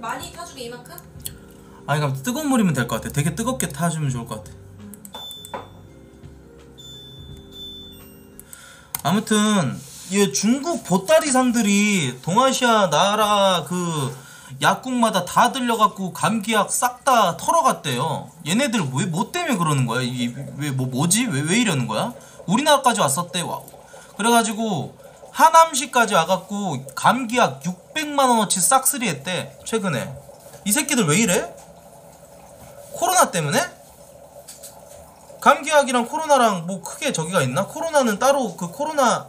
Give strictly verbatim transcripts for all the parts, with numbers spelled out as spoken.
많이 타주게 이만큼? 아니 그러니까 뜨거운 물이면 될 것 같아. 되게 뜨겁게 타주면 좋을 것 같아. 아무튼 이 중국 보따리상들이 동아시아 나라 그 약국마다 다 들려갖고 감기약 싹 다 털어갔대요. 얘네들 왜 뭐 때문에 그러는 거야? 이게 왜 뭐 뭐지? 왜 왜 이러는 거야? 우리나라까지 왔었대. 와. 그래가지고 하남시까지 와갖고 감기약 육백만 원어치 싹쓸이 했대 최근에. 이 새끼들 왜 이래? 코로나 때문에? 감기약이랑 코로나랑 뭐 크게 저기가 있나? 코로나는 따로 그 코로나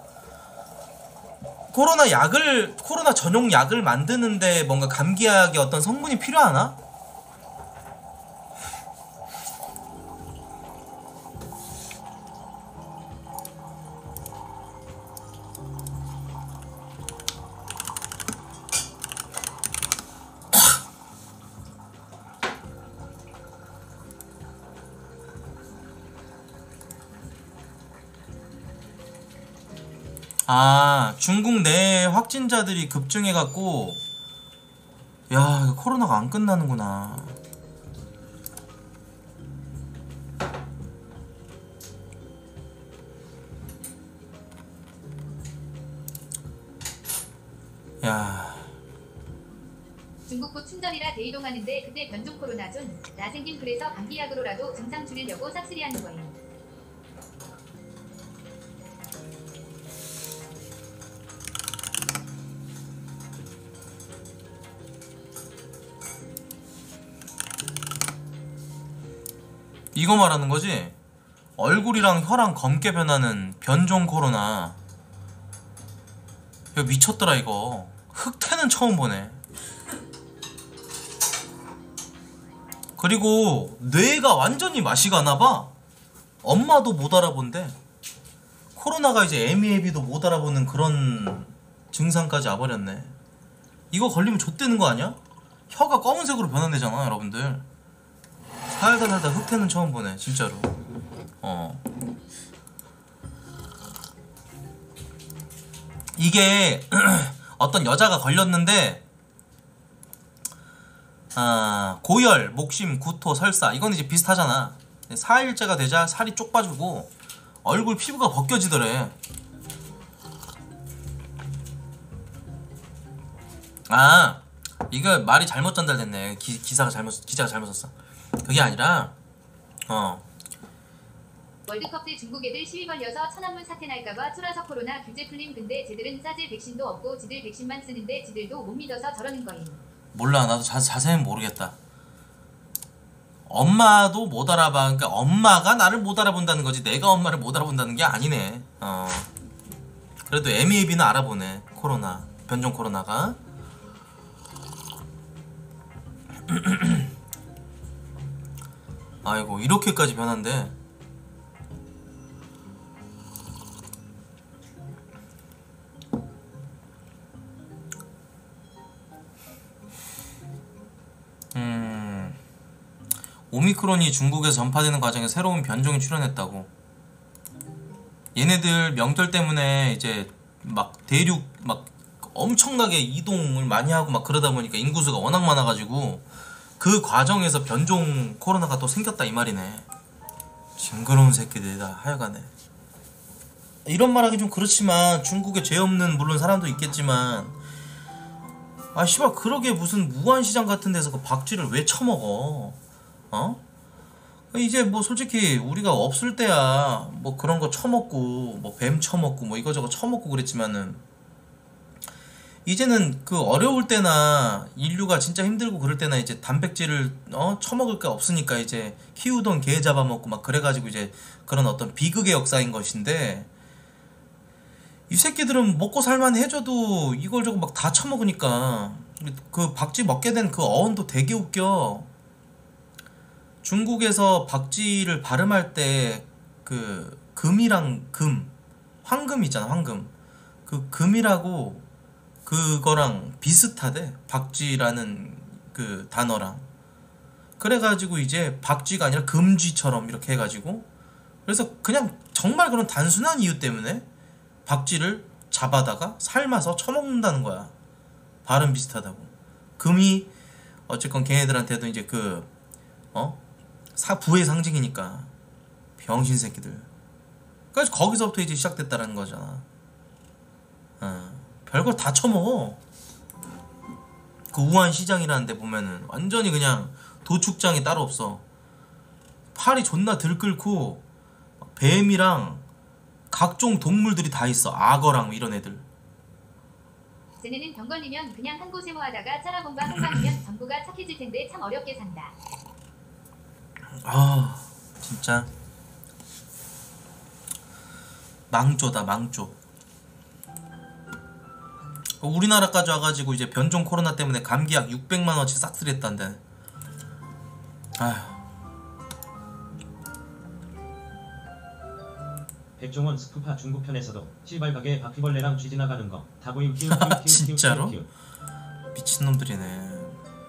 코로나 약을 코로나 전용 약을 만드는데 뭔가 감기약의 어떤 성분이 필요하나? 아, 중국 내 확진자들이 급증해갖고 야, 이거 코로나가 안 끝나는구나. 야, 중국부 충전이라 대이동하는데 그때 변종 코로나 존. 나 생긴 그래서 감기약으로라도 증상 줄이려고 싹쓸이 하는 거임. 이거 말하는 거지? 얼굴이랑 혀랑 검게 변하는 변종 코로나. 이거 미쳤더라 이거. 흑태는 처음 보네. 그리고 뇌가 완전히 맛이 가나봐. 엄마도 못 알아본대. 코로나가 이제 애미 애비도 못 알아보는 그런 증상까지 와버렸네. 이거 걸리면 좆되는 거 아니야? 혀가 검은색으로 변한대잖아 여러분들. 살다 살다 흑태는 처음 보네 진짜로. 어 이게 어떤 여자가 걸렸는데 아 고열, 목심, 구토, 설사 이건 이제 비슷하잖아. 사 일째가 되자 살이 쪽 빠지고 얼굴 피부가 벗겨지더래. 아 이거 말이 잘못 전달됐네. 기, 기사가 잘못 기자가 잘못 썼어. 그게 아니라 어 월드컵 때 중국 애들 시위 걸려서 천안문 사태 날까봐 쫄아서 코로나 규제 풀림. 근데 쟤들은 싸질 백신도 없고 지들 백신만 쓰는데 지들도 못 믿어서 저러는 거임. 몰라 나도 자, 자세히는 모르겠다. 엄마도 못 알아봐. 그러니까 엄마가 나를 못 알아본다는 거지 내가 엄마를 못 알아본다는 게 아니네. 어 그래도 애미애비는 알아보네. 코로나 변종 코로나가. 아이고 이렇게까지 변한대. 음 오미크론이 중국에서 전파되는 과정에 새로운 변종이 출현했다고. 얘네들 명절 때문에 이제 막 대륙 막 엄청나게 이동을 많이 하고 막 그러다 보니까 인구수가 워낙 많아가지고 그 과정에서 변종 코로나가 또 생겼다 이 말이네. 징그러운 새끼들이다 하여간에. 이런 말하기 좀 그렇지만 중국에 죄 없는 물론 사람도 있겠지만 아 씨발 그러게 무슨 무안시장 같은 데서 그 박쥐를 왜 처먹어? 어? 이제 뭐 솔직히 우리가 없을 때야 뭐 그런 거 처먹고 뭐 뱀 처먹고 뭐 이거저거 처먹고 그랬지만은 이제는 그 어려울 때나 인류가 진짜 힘들고 그럴 때나 이제 단백질을 어 처먹을 게 없으니까 이제 키우던 개 잡아먹고 막 그래가지고 이제 그런 어떤 비극의 역사인 것인데 이 새끼들은 먹고 살만 해줘도 이걸 저거 막 다 처먹으니까 그 박쥐 먹게 된 그 어원도 되게 웃겨. 중국에서 박쥐를 발음할 때 그 금이랑 금 황금 있잖아 황금 그 금이라고 그거랑 비슷하대 박쥐라는 그 단어랑. 그래가지고 이제 박쥐가 아니라 금쥐처럼 이렇게 해가지고 그래서 그냥 정말 그런 단순한 이유 때문에 박쥐를 잡아다가 삶아서 처먹는다는 거야. 발음 비슷하다고. 금이 어쨌건 걔네들한테도 이제 그 어? 사 부의 상징이니까 병신 새끼들. 그래서 거기서부터 이제 시작됐다라는 거잖아. 어. 별걸 다 처먹어. 그 우한 시장이라는 데 보면은 완전히 그냥 도축장이 따로 없어. 팔이 존나 들끓고 뱀이랑 각종 동물들이 다 있어. 악어랑 이런 애들. 쟤네는 병 걸리면 그냥 한 곳에 모아다가 짜라본바 한 방이면 전부가 착해질 텐데 참 어렵게 산다. 아 진짜 망조다 망조. 우리나라까지 와가지고 이제 변종 코로나 때문에 감기약 육백만 원치 싹쓸이했단데. 아휴. 백종원 스쿠파 중국편에서도 시발가게 바퀴벌레랑 쥐 지나가는 거 다 보임. 키우 키우 키우 진짜로? 키우 키우. 미친놈들이네.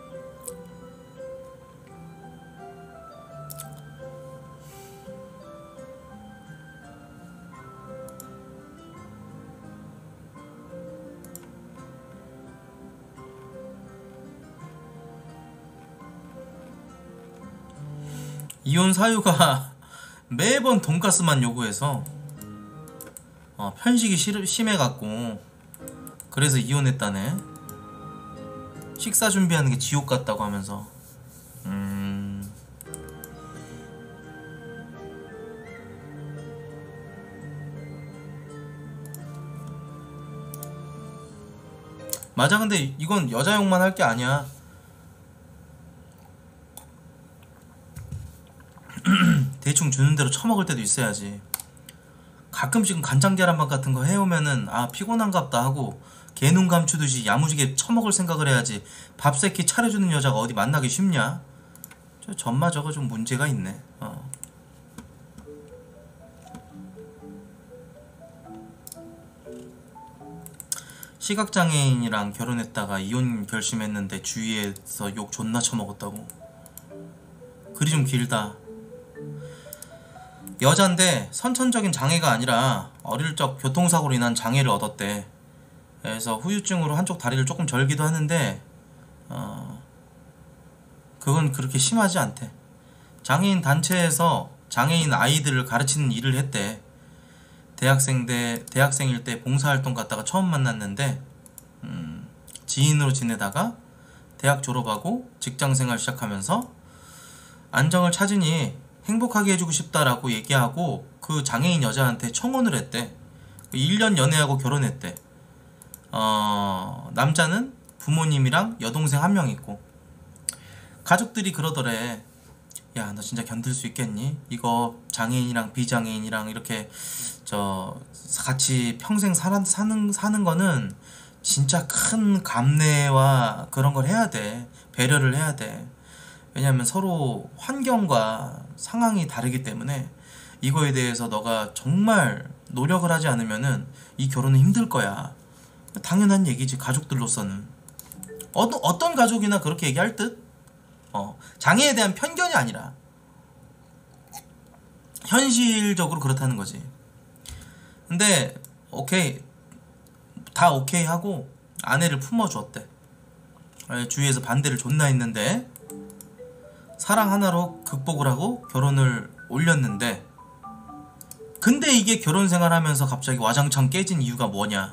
이혼 사유가 매번 돈가스만 요구해서 어, 편식이 시, 심해갖고 그래서 이혼했다네. 식사 준비하는 게 지옥 같다고 하면서. 음... 맞아. 근데 이건 여자용만 할 게 아니야. 대충 주는 대로 처먹을 때도 있어야지. 가끔씩은 간장 계란밥 같은 거 해오면은 아 피곤한갑다 하고 개눈 감추듯이 야무지게 처먹을 생각을 해야지. 밥 새끼 차려주는 여자가 어디 만나기 쉽냐? 저 전마저거 좀 문제가 있네. 어. 시각장애인이랑 결혼했다가 이혼 결심했는데 주위에서 욕 존나 처먹었다고. 글이 좀 길다. 여잔데 선천적인 장애가 아니라 어릴 적 교통사고로 인한 장애를 얻었대. 그래서 후유증으로 한쪽 다리를 조금 절기도 하는데 어 그건 그렇게 심하지 않대. 장애인 단체에서 장애인 아이들을 가르치는 일을 했대. 대학생 때 대학생일 때 봉사활동 갔다가 처음 만났는데 음, 지인으로 지내다가 대학 졸업하고 직장생활 시작하면서 안정을 찾으니 행복하게 해주고 싶다라고 얘기하고 그 장애인 여자한테 청혼을 했대. 일 년 연애하고 결혼했대. 어, 남자는 부모님이랑 여동생 한 명 있고. 가족들이 그러더래. 야, 너 진짜 견딜 수 있겠니? 이거 장애인이랑 비장애인이랑 이렇게 저 같이 평생 살아, 사는 사는 거는 진짜 큰 감내와 그런 걸 해야 돼. 배려를 해야 돼. 왜냐하면 서로 환경과 상황이 다르기 때문에 이거에 대해서 너가 정말 노력을 하지 않으면은 이 결혼은 힘들 거야. 당연한 얘기지. 가족들로서는 어, 어떤 가족이나 그렇게 얘기할 듯. 어, 장애에 대한 편견이 아니라 현실적으로 그렇다는 거지. 근데 오케이 다 오케이 하고 아내를 품어주었대. 주위에서 반대를 존나 했는데 사랑 하나로 극복을 하고 결혼을 올렸는데, 근데 이게 결혼 생활하면서 갑자기 와장창 깨진 이유가 뭐냐?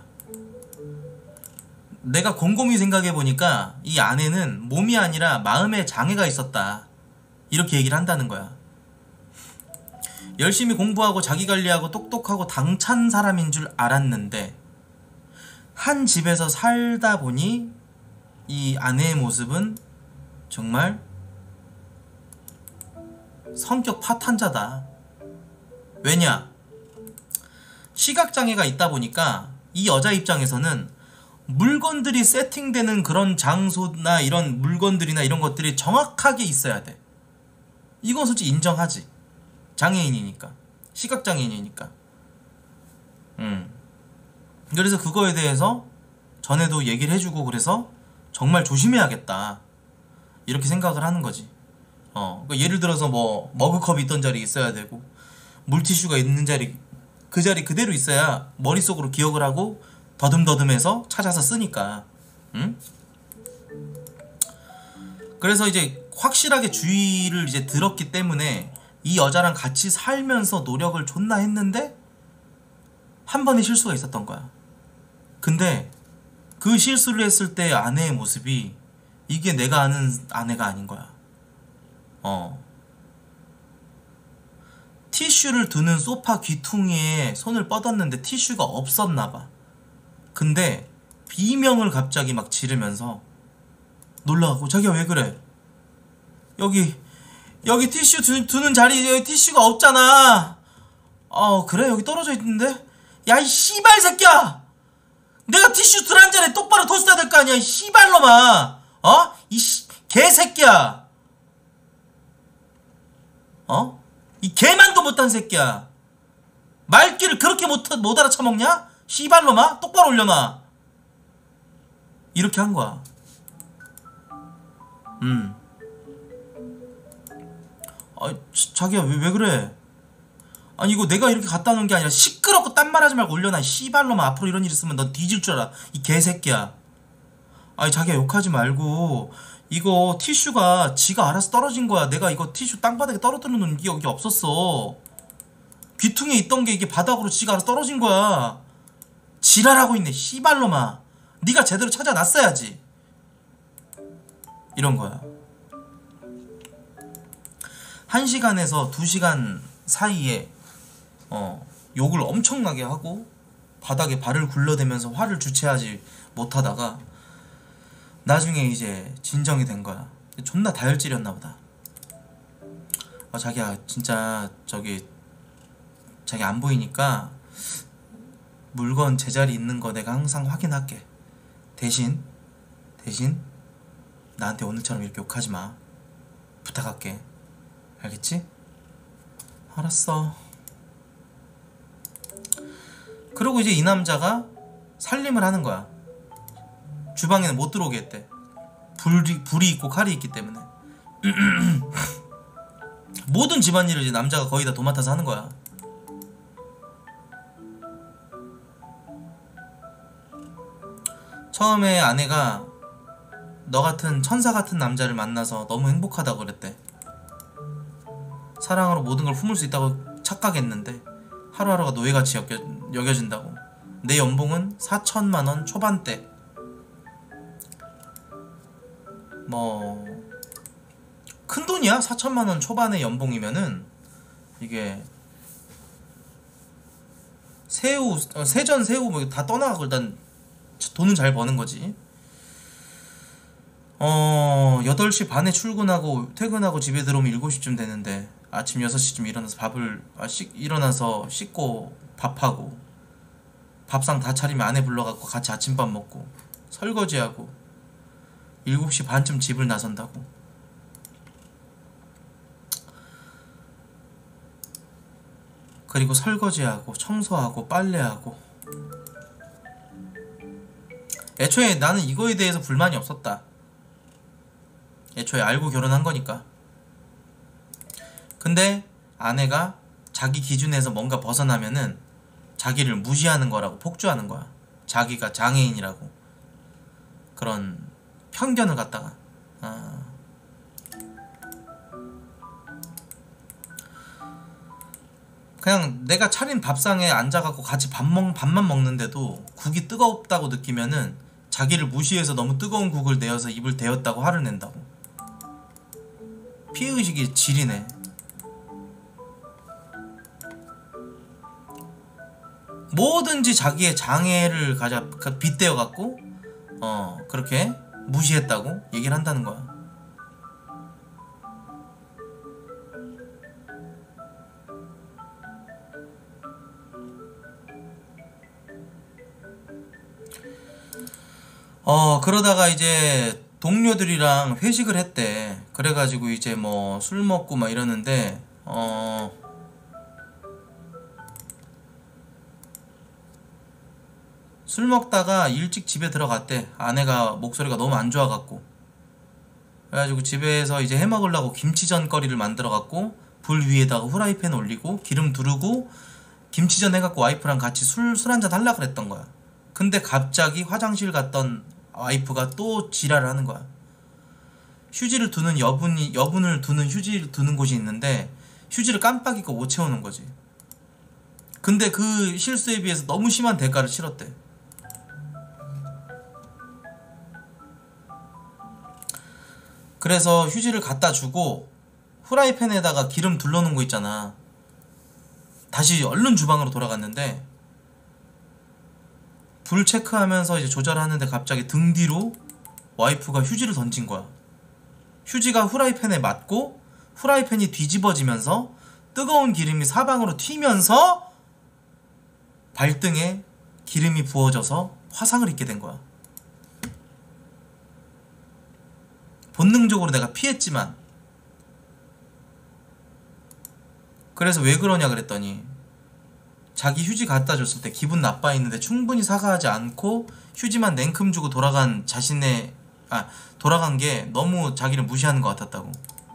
내가 곰곰이 생각해보니까 이 아내는 몸이 아니라 마음에 장애가 있었다, 이렇게 얘기를 한다는 거야. 열심히 공부하고 자기관리하고 똑똑하고 당찬 사람인 줄 알았는데 한 집에서 살다 보니 이 아내의 모습은 정말 성격 파탄자다. 왜냐? 시각장애가 있다 보니까 이 여자 입장에서는 물건들이 세팅되는 그런 장소나 이런 물건들이나 이런 것들이 정확하게 있어야 돼. 이건 솔직히 인정하지. 장애인이니까. 시각장애인이니까. 음. 그래서 그거에 대해서 전에도 얘기를 해주고 그래서 정말 조심해야겠다, 이렇게 생각을 하는 거지. 어, 그러니까 예를 들어서 뭐 머그컵이 있던 자리에 있어야 되고 물티슈가 있는 자리 그 자리 그대로 있어야 머릿속으로 기억을 하고 더듬더듬해서 찾아서 쓰니까. 응? 그래서 이제 확실하게 주의를 이제 들었기 때문에 이 여자랑 같이 살면서 노력을 존나 했는데 한 번의 실수가 있었던 거야. 근데 그 실수를 했을 때 아내의 모습이 이게 내가 아는 아내가 아닌 거야. 어. 티슈를 두는 소파 귀퉁이에 손을 뻗었는데 티슈가 없었나 봐. 근데 비명을 갑자기 막 지르면서 놀라고 자기야 왜 그래? 여기 여기 티슈 두, 두는 자리에 여기 티슈가 없잖아. 어 그래 여기 떨어져 있는데. 야 이 씨발 새끼야. 내가 티슈 두란 자리에 똑바로 뒀어야 될 거 아니야 이 씨발놈아. 어? 이 씨, 개새끼야. 어? 이 개만도 못한 새끼야. 말귀를 그렇게 못, 못 알아쳐먹냐? 씨발놈아 똑바로 올려놔. 이렇게 한 거야. 음. 아, 자기야 왜, 왜 그래? 아니 이거 내가 이렇게 갖다 놓은 게 아니라 시끄럽고 딴 말하지 말고 올려놔. 씨발놈아 앞으로 이런 일 있으면 넌 뒤질 줄 알아. 이 개새끼야. 아니 자기야 욕하지 말고 이거 티슈가 지가 알아서 떨어진 거야. 내가 이거 티슈 땅바닥에 떨어뜨려 놓은 게 여기 없었어. 귀퉁이에 있던 게 이게 바닥으로 지가 알아서 떨어진 거야. 지랄하고 있네 씨발놈아. 네가 제대로 찾아놨어야지. 이런 거야. 한 시간에서 두 시간 사이에 어, 욕을 엄청나게 하고 바닥에 발을 굴러대면서 화를 주체하지 못하다가 나중에 이제 진정이 된 거야. 존나 다혈질이었나 보다. 아 자기야 진짜 저기 자기 안 보이니까 물건 제자리 있는 거 내가 항상 확인할게. 대신 대신 나한테 오늘처럼 이렇게 욕하지 마. 부탁할게. 알겠지? 알았어. 그러고 이제 이 남자가 살림을 하는 거야. 주방에는 못 들어오게 했대. 불이, 불이 있고 칼이 있기 때문에. 모든 집안일을 이제 남자가 거의 다 도맡아서 하는 거야. 처음에 아내가 너 같은 천사 같은 남자를 만나서 너무 행복하다고 그랬대. 사랑으로 모든 걸 품을 수 있다고 착각했는데 하루하루가 노예같이 여겨, 여겨진다고. 내 연봉은 사천만 원 초반대. 뭐 큰돈이야. 사천만 원 초반의 연봉이면은 이게 새우, 어, 세전 새우 뭐 다 떠나가고 일단 돈은 잘 버는 거지. 어 여덟 시 반에 출근하고 퇴근하고 집에 들어오면 일곱 시쯤 되는데 아침 여섯 시쯤 일어나서 밥을 아, 씻, 일어나서 씻고 밥하고 밥상 다 차리면 아내 불러갖고 같이 아침밥 먹고 설거지하고 일곱 시 반쯤 집을 나선다고. 그리고 설거지하고 청소하고 빨래하고. 애초에 나는 이거에 대해서 불만이 없었다. 애초에 알고 결혼한 거니까. 근데 아내가 자기 기준에서 뭔가 벗어나면은 자기를 무시하는 거라고 폭주하는 거야. 자기가 장애인이라고. 그런 편견을 갖다가 아. 그냥 내가 차린 밥상에 앉아갖고 같이 밥 먹, 밥만 먹는데도 국이 뜨겁다고 느끼면은 자기를 무시해서 너무 뜨거운 국을 내어서 입을 대었다고 화를 낸다고. 피해의식이 지리네. 뭐든지 자기의 장애를 가져 빗대어 갖고 어 그렇게 무시했다고 얘기를 한다는 거야. 어 그러다가 이제 동료들이랑 회식을 했대. 그래가지고 이제 뭐 술 먹고 막 이러는데 어 술 먹다가 일찍 집에 들어갔대. 아내가 목소리가 너무 안 좋아갖고. 그래가지고 집에서 이제 해먹으려고 김치전거리를 만들어갖고 불 위에다가 후라이팬 올리고 기름 두르고 김치전 해갖고 와이프랑 같이 술, 술 한잔 하려고 그랬던 거야. 근데 갑자기 화장실 갔던 와이프가 또 지랄을 하는 거야. 휴지를 두는 여분이 여분을 두는 휴지를 두는 곳이 있는데 휴지를 깜빡 잊고 못 채우는 거지. 근데 그 실수에 비해서 너무 심한 대가를 치렀대. 그래서 휴지를 갖다 주고 후라이팬에다가 기름 둘러놓은 거 있잖아. 다시 얼른 주방으로 돌아갔는데 불 체크하면서 이제 조절하는데 갑자기 등 뒤로 와이프가 휴지를 던진 거야. 휴지가 후라이팬에 맞고 후라이팬이 뒤집어지면서 뜨거운 기름이 사방으로 튀면서 발등에 기름이 부어져서 화상을 입게 된 거야. 본능적으로 내가 피했지만, 그래서 왜 그러냐 그랬더니 자기 휴지 갖다 줬을 때 기분 나빠 있는데 충분히 사과하지 않고 휴지만 냉큼 주고 돌아간 자신의 아 돌아간 게 너무 자기를 무시하는 것 같았다고.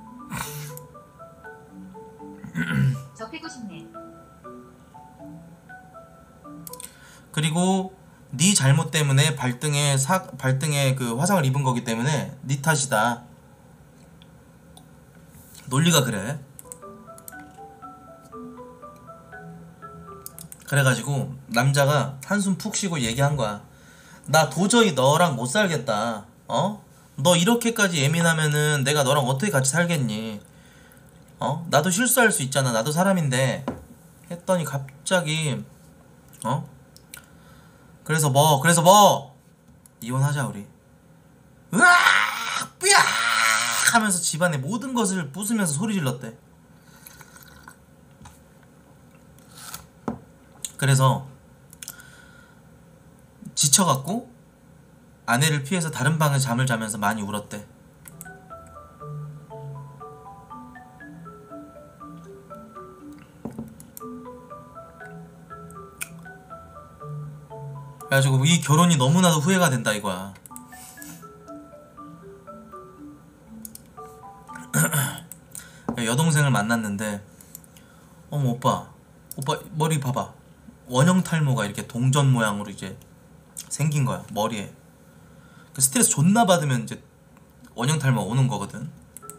저 패고 싶네. 그리고 네 잘못 때문에 발등에 사 발등에 그 화상을 입은 거기 때문에 네 탓이다. 논리가 그래. 그래가지고 남자가 한숨 푹 쉬고 얘기한 거야. 나 도저히 너랑 못 살겠다. 어? 너 이렇게까지 예민하면은 내가 너랑 어떻게 같이 살겠니? 어? 나도 실수할 수 있잖아. 나도 사람인데. 했더니 갑자기 어? 그래서 뭐 그래서 뭐 이혼하자 우리. 으악 삐약 하면서 집안의 모든 것을 부수면서 소리 질렀대. 그래서 지쳐갖고 아내를 피해서 다른 방에 잠을 자면서 많이 울었대. 그래가지고 이 결혼이 너무나도 후회가 된다 이거야. 여동생을 만났는데 어머 오빠 오빠 머리 봐봐. 원형 탈모가 이렇게 동전 모양으로 이제 생긴 거야 머리에. 그 스트레스 존나 받으면 이제 원형 탈모 오는 거거든.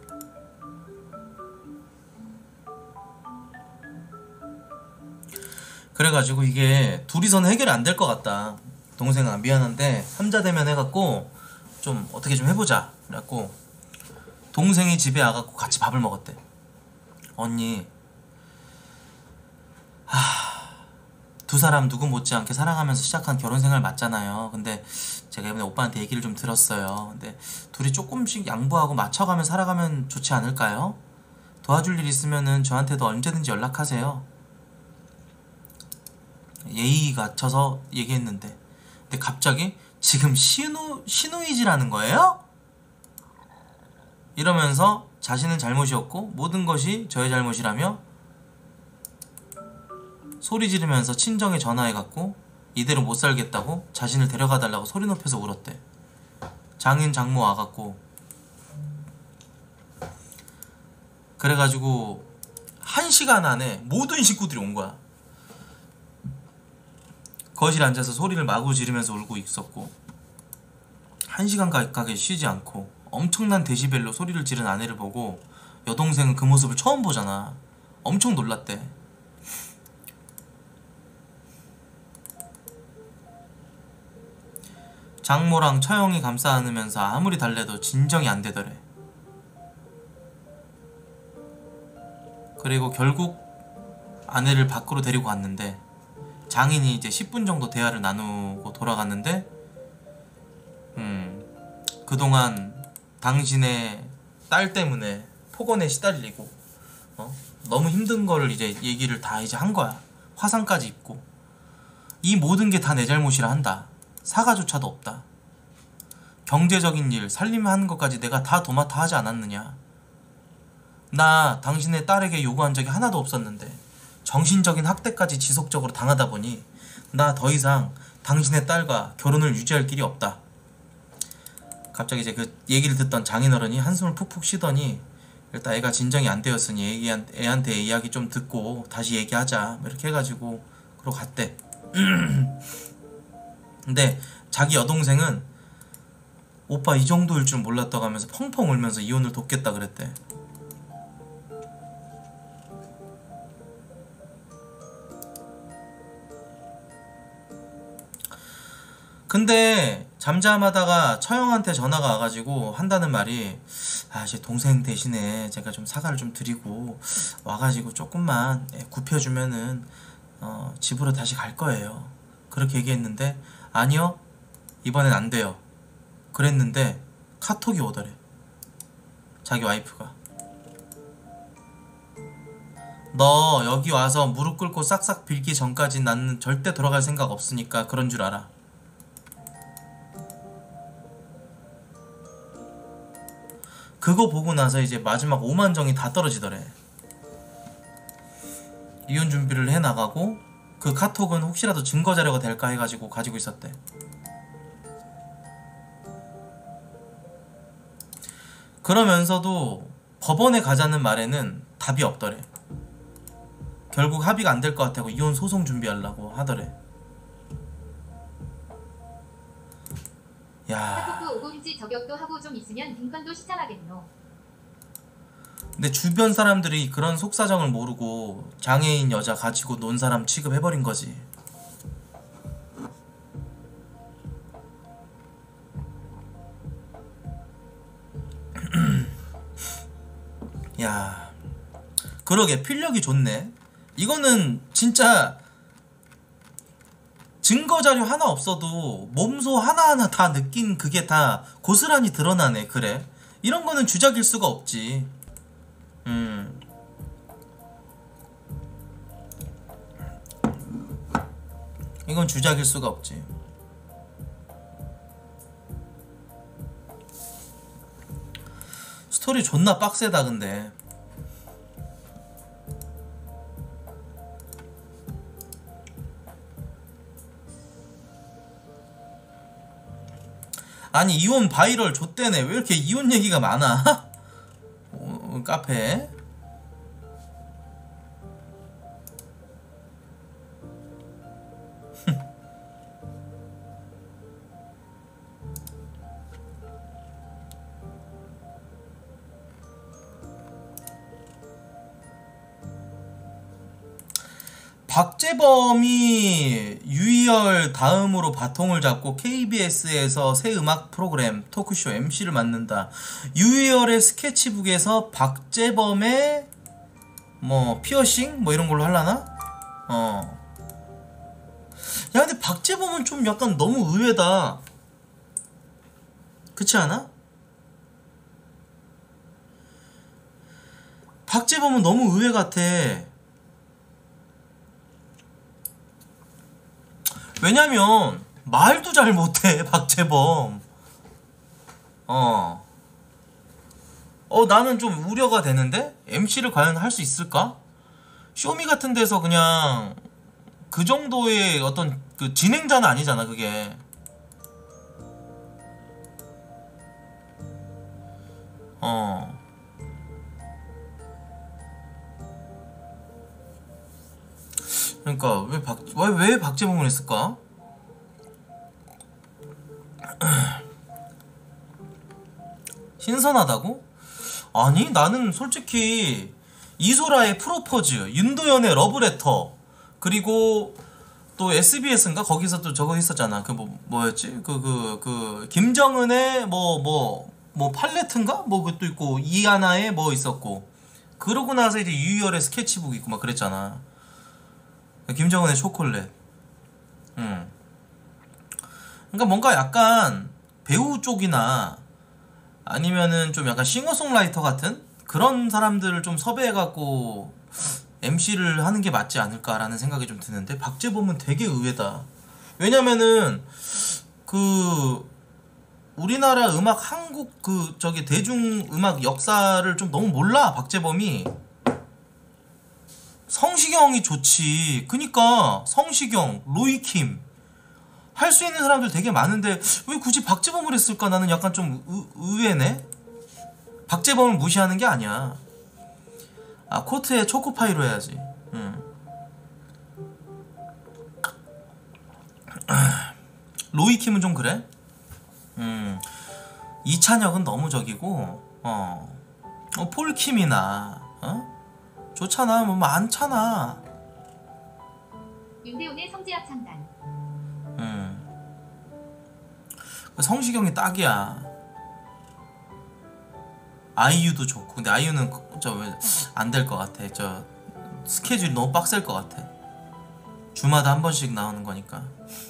그래가지고 이게 둘이서는 해결이 안 될 것 같다. 동생아 미안한데 삼자 대면 해갖고 좀 어떻게 좀 해보자. 그래갖고 동생이 집에 와갖고 같이 밥을 먹었대. 언니 하... 두 사람 누구 못지않게 사랑하면서 시작한 결혼생활 맞잖아요. 근데 제가 이번에 오빠한테 얘기를 좀 들었어요. 근데 둘이 조금씩 양보하고 맞춰가며 살아가면 좋지 않을까요? 도와줄 일 있으면은 저한테도 언제든지 연락하세요. 예의 갖춰서 얘기했는데 근데 갑자기 지금 신우, 신우이지라는 거예요? 이러면서 자신은 잘못이었고 모든 것이 저의 잘못이라며 소리 지르면서 친정에 전화해갖고 이대로 못 살겠다고 자신을 데려가 달라고 소리 높여서 울었대. 장인 장모 와갖고 그래가지고 한 시간 안에 모든 식구들이 온 거야. 거실에 앉아서 소리를 마구 지르면서 울고 있었고 한 시간 가까이 쉬지 않고 엄청난 데시벨로 소리를 지른 아내를 보고 여동생은 그 모습을 처음 보잖아. 엄청 놀랐대. 장모랑 처형이 감싸 안으면서 아무리 달래도 진정이 안 되더래. 그리고 결국 아내를 밖으로 데리고 갔는데 장인이 이제 십 분 정도 대화를 나누고 돌아갔는데 음 그동안 당신의 딸 때문에 폭언에 시달리고 어? 너무 힘든 거를 이제 얘기를 다 이제 한 거야. 화상까지 입고 이 모든 게 다 내 잘못이라 한다. 사과조차도 없다. 경제적인 일, 살림하는 것까지 내가 다 도맡아 하지 않았느냐. 나 당신의 딸에게 요구한 적이 하나도 없었는데 정신적인 학대까지 지속적으로 당하다 보니 나 더 이상 당신의 딸과 결혼을 유지할 길이 없다. 갑자기 이제 그 얘기를 듣던 장인어른이 한숨을 푹푹 쉬더니 일단 애가 진정이 안 되었으니 애기한테, 애한테 이야기 좀 듣고 다시 얘기하자 이렇게 해가지고 그러고 갔대. 근데 자기 여동생은 오빠 이 정도일 줄 몰랐다고 하면서 펑펑 울면서 이혼을 돕겠다 그랬대. 근데 잠잠하다가 처형한테 전화가 와가지고 한다는 말이, 아, 제 동생 대신에 제가 좀 사과를 좀 드리고 와가지고 조금만 굽혀주면은 어, 집으로 다시 갈 거예요. 그렇게 얘기했는데, 아니요, 이번엔 안 돼요. 그랬는데 카톡이 오더래. 자기 와이프가, 너 여기 와서 무릎 꿇고 싹싹 빌기 전까지 나는 절대 돌아갈 생각 없으니까 그런 줄 알아. 그거 보고 나서 이제 마지막 오만정이 다 떨어지더래. 이혼 준비를 해나가고 그 카톡은 혹시라도 증거자료가 될까 해가지고 가지고 있었대. 그러면서도 법원에 가자는 말에는 답이 없더래. 결국 합의가 안 될 것 같다고 이혼 소송 준비하려고 하더래. 야. 카톡도 오공지 저격도 하고 좀 있으면 빈컨도 시참하겠노. 근데 주변 사람들이 그런 속사정을 모르고 장애인 여자 가지고 논 사람 취급해버린 거지. 야, 그러게 필력이 좋네. 이거는 진짜 증거자료 하나 없어도 몸소 하나하나 다 느낀 그게 다 고스란히 드러나네. 그래, 이런 거는 주작일 수가 없지. 음. 이건 주작일 수가 없지. 스토리 존나 빡세다. 근데 아니, 이혼 바이럴 좆대네. 왜 이렇게 이혼 얘기가 많아? 어, 카페. 박재범이 유희열 다음으로 바통을 잡고 케이비에스에서 새 음악 프로그램 토크쇼 엠씨를 맡는다. 유희열의 스케치북에서 박재범의 뭐 피어싱 뭐 이런 걸로 하려나? 어. 야, 근데 박재범은 좀 약간 너무 의외다. 그렇지 않아? 박재범은 너무 의외 같아. 왜냐면 말도 잘 못해 박재범. 어. 어 나는 좀 우려가 되는데 엠씨를 과연 할 수 있을까? 쇼미 같은 데서 그냥 그 정도의 어떤 그 진행자는 아니잖아 그게. 어. 그러니까 왜 박, 왜, 왜 박재범을 했을까? 신선하다고? 아니, 나는 솔직히 이소라의 프로포즈, 윤도현의 러브레터, 그리고 또 에스비에스인가? 거기서 또 저거 있었잖아. 그 뭐 뭐였지? 그 그 그 김정은의 뭐 뭐 뭐 팔레트인가? 뭐 그것도 있고 이하나의 뭐 있었고, 그러고 나서 이제 유희열의 스케치북 있고 막 그랬잖아. 김정은의 초콜릿. 음. 그러니까 뭔가 약간 배우 쪽이나 아니면은 좀 약간 싱어송라이터 같은 그런 사람들을 좀 섭외해갖고 엠씨를 하는 게 맞지 않을까라는 생각이 좀 드는데 박재범은 되게 의외다. 왜냐면은 그 우리나라 음악 한국 그 저기 대중음악 역사를 좀 너무 몰라 박재범이. 성시경이 좋지. 그니까 성시경, 로이킴 할 수 있는 사람들 되게 많은데 왜 굳이 박재범을 했을까? 나는 약간 좀 의, 의외네. 박재범을 무시하는 게 아니야. 아, 코트에 초코파이로 해야지. 응. 로이킴은 좀 그래? 음. 이찬혁은 너무 적이고 어, 어 폴킴이나 어? 좋잖아. 뭐 많잖아. 윤대훈의 성지압 창단. 음. 성시경이 딱이야. 아이유도 좋고. 근데 아이유는 저 왜 안 될 것 같아. 저 스케줄이 너무 빡셀 것 같아. 주마다 한 번씩 나오는 거니까.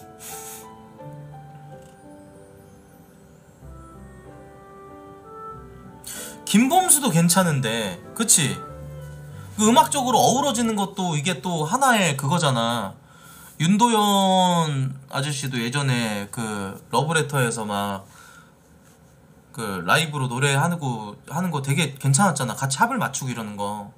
김범수도 괜찮은데, 그치? 그 음악적으로 어우러지는 것도 이게 또 하나의 그거잖아. 윤도현 아저씨도 예전에 그 러브레터에서 막 그 라이브로 노래하는 거 하는 거 되게 괜찮았잖아. 같이 합을 맞추고 이러는 거.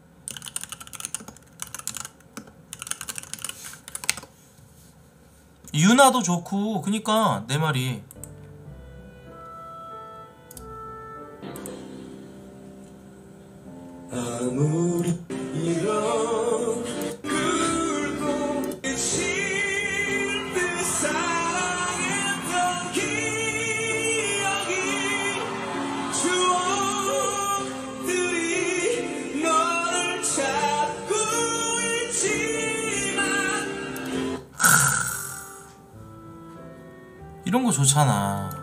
유나도 좋고. 그니까 내 말이. 아무리 이런 굴고 실패 사랑했던 기억이 추억들이 너를 찾고 있지만 이런 거 좋잖아.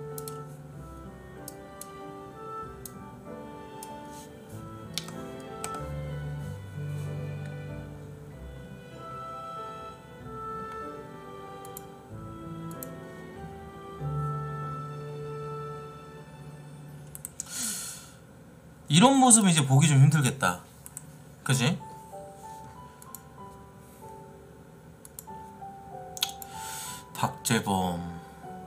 이런 모습은 이제 보기 좀 힘들겠다. 그지? 박재범.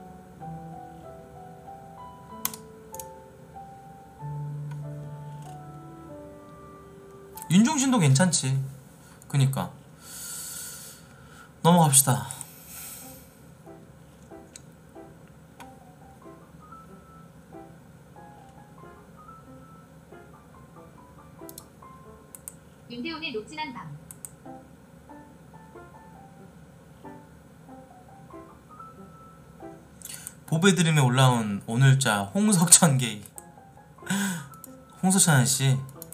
윤종신도 괜찮지. 그니까 넘어갑시다. 윤대훈의 녹진한 밤. 보배 드림에 올라온 오늘자 홍석천 게이. 홍석천 아저씨.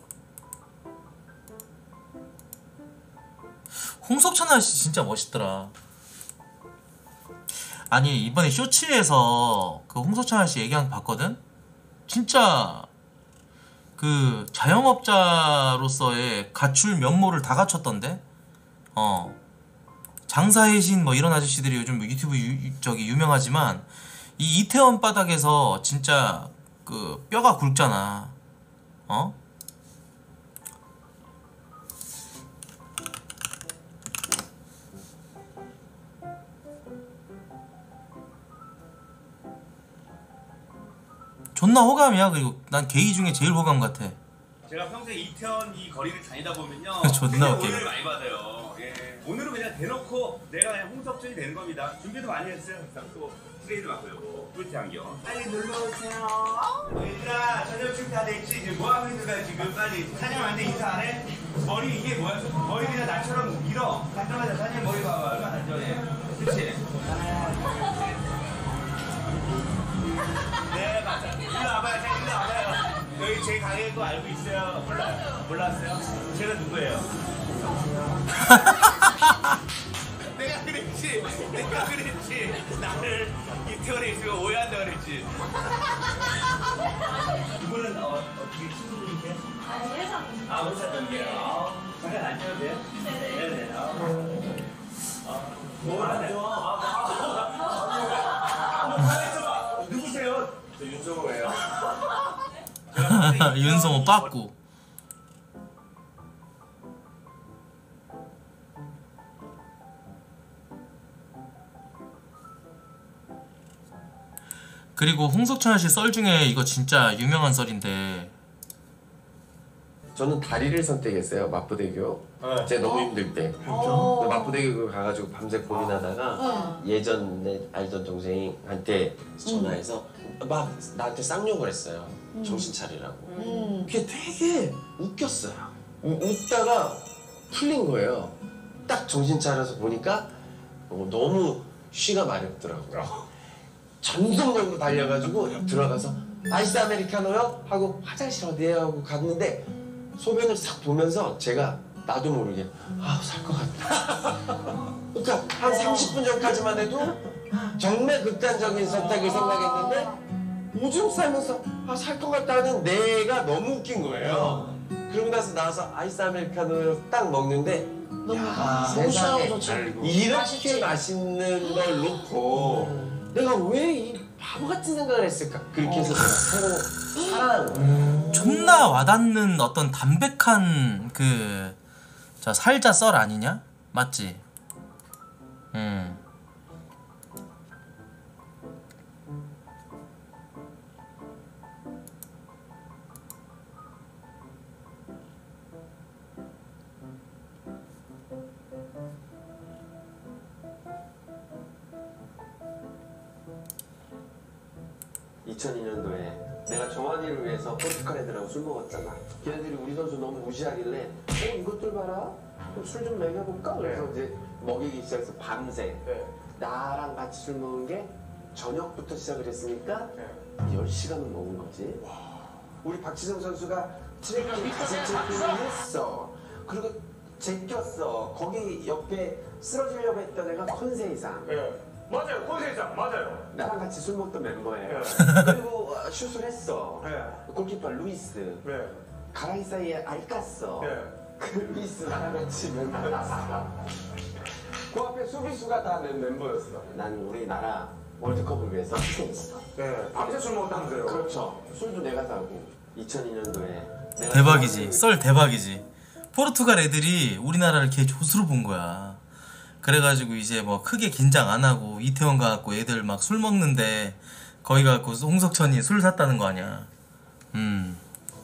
홍석천 아저씨 진짜 멋있더라. 아니 이번에 쇼츠에서 그 홍석천 아저씨 얘기한 거 봤거든? 진짜 그 자영업자로서의 갖출 면모를 다 갖췄던데? 어 장사의 신 뭐 이런 아저씨들이 요즘 유튜브 유, 저기 유명하지만 이 이태원 바닥에서 진짜 그 뼈가 굵잖아. 어? 존나 호감이야. 그리고 난 게이 중에 제일 호감 같아. 제가 평소에 이태원 이 거리를 다니다 보면요. 존나 웃겨. 오늘 많이 받아요. 예. 오늘은 그냥 대놓고 내가 그냥 홍석천이 되는 겁니다. 준비도 많이 했어요. 그래서 또 트레이드 맡고요. 꿀티 안경. 빨리 놀러 오세요. 얘들아 저녁 지금 다 됐지? 지금 뭐 하고 있는 거야 지금? 빨리 사장 왔는데 인사 안 해? 머리 이게 뭐야? 머리 그냥 나처럼 밀어. 간단하자. 사장 머리 봐봐. 얼마나 단정해. 그렇지? 네 맞아. 일로 와봐요. 자, 일로 와봐요. 여기 제 가게인 거 알고 있어요. 몰라요? 몰랐어요? 제가 누구예요? 내가 그랬지. 내가 그랬지. 나를 이태원에 있으면 오해한다 그랬지. 이분은 어, 어떻게 친구분이세요? 아니, 회사 아 회사 동기예요. 잠깐 앉아도 돼요? 네네. 아, 아, 뭐 하세요? 아, 누구세요? 저 윤성호예요. 윤성호 빠꾸. 그리고 홍석천 아저씨 썰 중에 이거 진짜 유명한 썰인데 저는 다리를 선택했어요. 마포대교. 네. 제가 너무 힘들 때. 어. 마포대교 가가지고 밤새 고민하다가 어. 예전에 알던 동생한테 전화해서 막 나한테 쌍욕을 했어요. 정신 차리라고. 음. 그게 되게 웃겼어요. 우- 웃다가 풀린 거예요. 딱 정신 차려서 보니까 어, 너무 쉬가 마렵더라고요. 전속력으로 달려가지고 들어가서 아이스 아메리카노요? 하고 화장실 어디에요? 하고 갔는데 소변을 싹 보면서 제가 나도 모르게 아 살 것 같다. 그러니까 한 삼십 분 전까지만 해도 정말 극단적인 선택을 생각했는데 요즘 살면서 아 살 것 같다는 내가 너무 웃긴 거예요. 그러고 나서 나와서 아이스 아메리카노를 딱 먹는데 야 세상에 이렇게 맛있는 걸 놓고 내가 왜 이 바보 같은 생각을 했을까? 그렇게 해서 제가 새로 살아난 거예요. 존나 와닿는 어떤 담백한 그 저 살자 썰 아니냐? 맞지? 음. 이천이 년도에 내가 정환이를 위해서 포르투갈 애들하고 술 먹었잖아. 걔네들이 우리 선수 너무 무시하길래 어 이것들 봐라 술 좀 먹여볼까? 그래서 이제 먹이기 시작해서 밤새 나랑 같이 술 먹은 게 저녁부터 시작을 했으니까 열 시간을 먹은 거지. 우리 박지성 선수가 트랙을 다시 체크를 했어. 그리고 제꼈어. 거기 옆에 쓰러지려고 했던 애가 컨세이상. 맞아요, 콘세이상 맞아요. 나랑 같이 술 먹던 멤버예요. 그리고 슛을 했어. 골키퍼 루이스. 가라이 사이에 알깠어. 그 루이스 나랑 같이 멤버였어. 그 앞에 수비수가 다 내 멤버였어. 난 우리나라 월드컵을 위해서 희생했어. 네, 밤새 술 먹었다면서요. 그렇죠. 술도 내가 사고. 이천이 년도에 대박이지. 썰 대박이지. 포르투갈 애들이 우리나라를 개 조수로 본 거야. 그래가지고 이제 뭐 크게 긴장 안 하고 이태원 가갖고 애들 막 술 먹는데 거기 가갖고 홍석천이 술 샀다는 거 아니야. 음.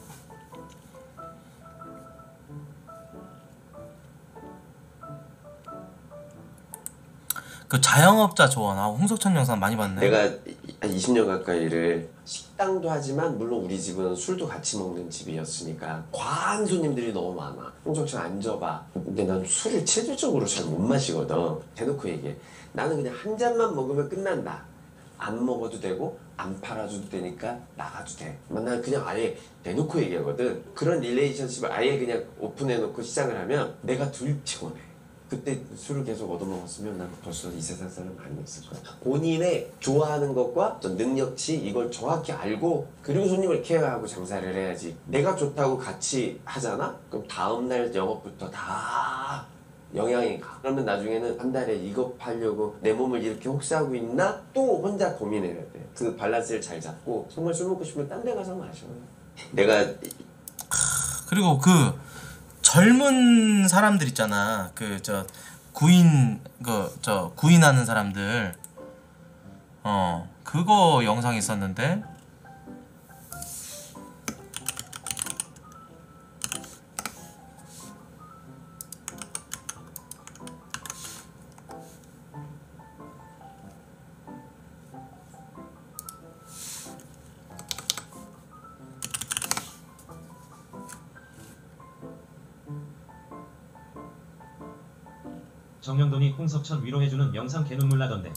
그 자영업자 조언. 아 홍석천 영상 많이 봤네. 내가 한 이십 년 가까이를 식당도 하지만 물론 우리 집은 술도 같이 먹는 집이었으니까 과한 손님들이 너무 많아. 홍석천 앉아봐. 근데 난 술을 체질적으로 잘 못 마시거든. 대놓고 얘기해. 나는 그냥 한 잔만 먹으면 끝난다. 안 먹어도 되고 안 팔아줘도 되니까 나가도 돼. 난 그냥 아예 대놓고 얘기하거든. 그런 릴레이션십을 아예 그냥 오픈해놓고 시작을 하면 내가 덜 피곤해. 그때 술을 계속 얻어먹었으면 난 벌써 이 세상 사람 아니었을 거야. 본인의 좋아하는 것과 어떤 능력치 이걸 정확히 알고 그리고 손님을 케어하고 장사를 해야지. 내가 좋다고 같이 하잖아? 그럼 다음날 영업부터 다 영향이 가. 그러면 나중에는 한 달에 이거 팔려고 내 몸을 이렇게 혹사하고 있나? 또 혼자 고민해야 돼. 그 밸런스를 잘 잡고 정말 술 먹고 싶으면 딴 데 가서 마셔. 내가 그리고 그 젊은 사람들 있잖아. 그 저 구인 그 저 구인하는 사람들. 어 그거 영상 있었는데. 정영돈이 홍석천 위로해주는 영상 개눈물 나던데.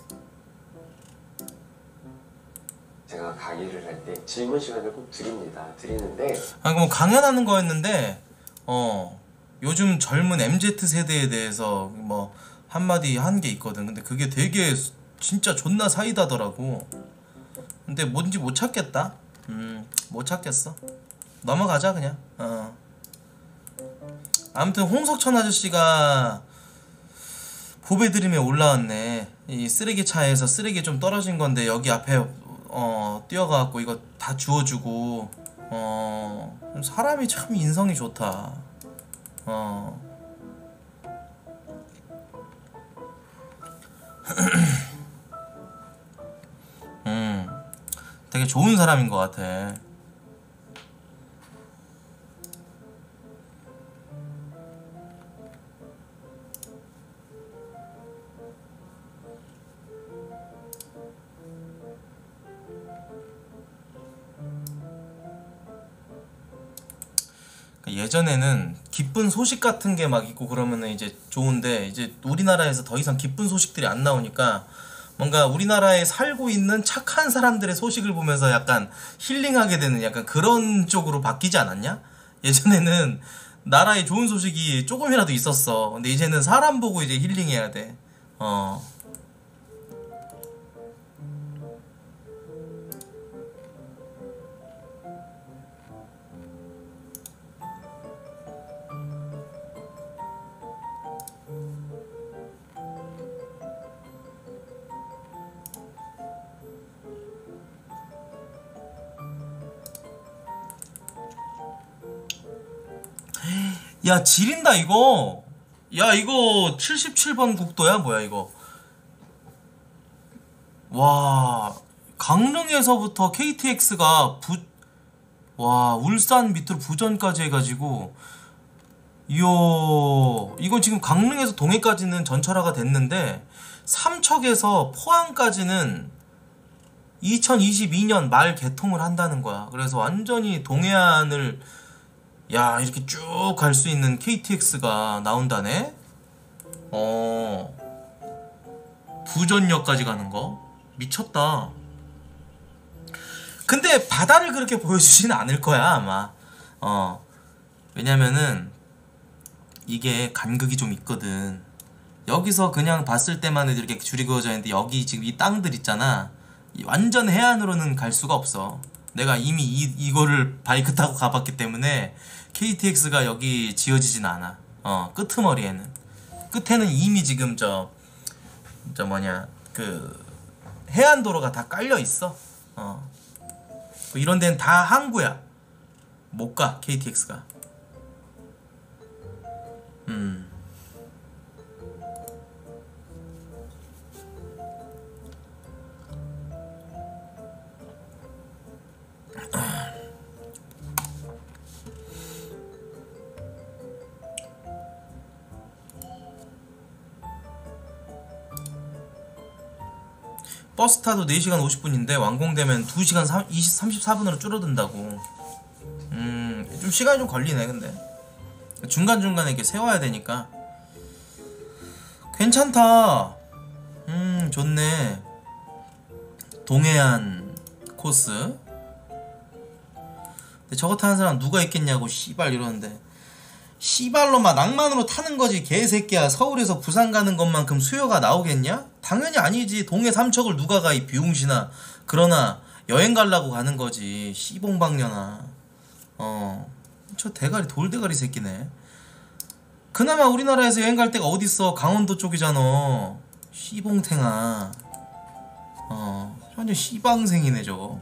제가 강의를 할 때 질문 시간을 꼭 드립니다. 드리는데 아니 뭐 강연하는 거였는데 어 요즘 젊은 엠지 세대에 대해서 뭐 한마디 한 게 있거든. 근데 그게 되게 진짜 존나 사이다더라고. 근데 뭔지 못 찾겠다. 음 못 찾겠어. 넘어가자 그냥. 어 아무튼 홍석천 아저씨가 보배드림에 올라왔네. 이 쓰레기 차에서 쓰레기 좀 떨어진 건데 여기 앞에 어 뛰어가갖고 이거 다 주워주고 어 사람이 참 인성이 좋다. 어 음 되게 좋은 사람인 것 같아. 예전에는 기쁜 소식 같은 게 막 있고 그러면은 이제 좋은데 이제 우리나라에서 더 이상 기쁜 소식들이 안 나오니까 뭔가 우리나라에 살고 있는 착한 사람들의 소식을 보면서 약간 힐링하게 되는 약간 그런 쪽으로 바뀌지 않았냐? 예전에는 나라에 좋은 소식이 조금이라도 있었어. 근데 이제는 사람 보고 이제 힐링해야 돼. 어. 야 지린다 이거. 야 이거 칠십칠 번 국도야 뭐야 이거. 와 강릉에서부터 케이티엑스가 부... 와 울산 밑으로 부전까지 해가지고 이야 이건 지금 강릉에서 동해까지는 전철화가 됐는데 삼척에서 포항까지는 이천이십이 년 말 개통을 한다는 거야. 그래서 완전히 동해안을 야 이렇게 쭉 갈 수 있는 케이티엑스가 나온다네. 어 부전역까지 가는 거 미쳤다. 근데 바다를 그렇게 보여주진 않을 거야 아마. 어 왜냐면은 이게 간극이 좀 있거든. 여기서 그냥 봤을 때만 해도 이렇게 줄이 그어져 있는데 여기 지금 이 땅들 있잖아. 완전 해안으로는 갈 수가 없어. 내가 이미 이, 이거를 바이크 타고 가봤기 때문에 케이티엑스가 여기 지어지진 않아. 어 끄트머리에는 끝에는 이미 지금 저 저 뭐냐 그 해안도로가 다 깔려 있어. 어 이런 데는 다 항구야. 못 가 케이티엑스가. 음. 버스 타도 네 시간 오십 분인데 완공되면 두 시간 삼십사 분으로 줄어든다고. 음, 좀 시간이 좀 걸리네 근데. 중간중간에 이렇게 세워야 되니까. 괜찮다. 음, 좋네. 동해안 코스. 근데 저거 타는 사람 누가 있겠냐고 씨발 이러는데. 씨발로 막 낭만으로 타는 거지 개새끼야. 서울에서 부산 가는 것만큼 수요가 나오겠냐? 당연히 아니지. 동해 삼척을 누가 가 이 비용신아. 그러나 여행 가려고 가는 거지 씨봉방년아. 어, 저 대가리 돌대가리 새끼네. 그나마 우리나라에서 여행 갈 데가 어딨어. 강원도 쪽이잖아. 씨봉탱아. 어, 완전 씨방생이네 저거.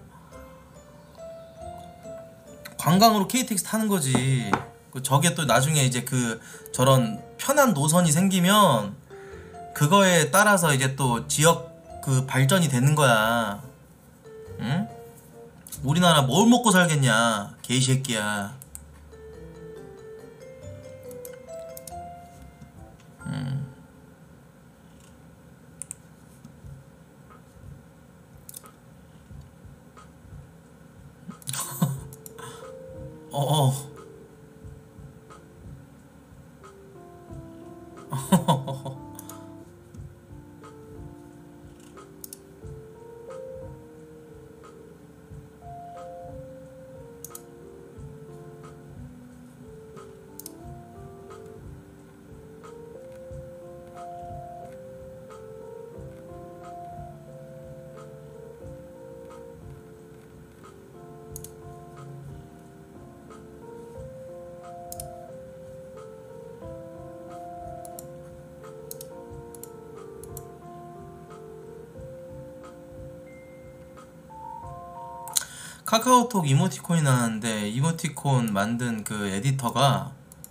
관광으로 케이티엑스 타는 거지. 저게 또 나중에 이제 그 저런 편한 노선이 생기면 그거에 따라서 이제 또 지역 그 발전이 되는 거야. 응? 우리나라 뭘 먹고 살겠냐 개새끼야. 음. 어어 카카오톡 이모티콘이 나왔는데 이모티콘 만든 그 에디터가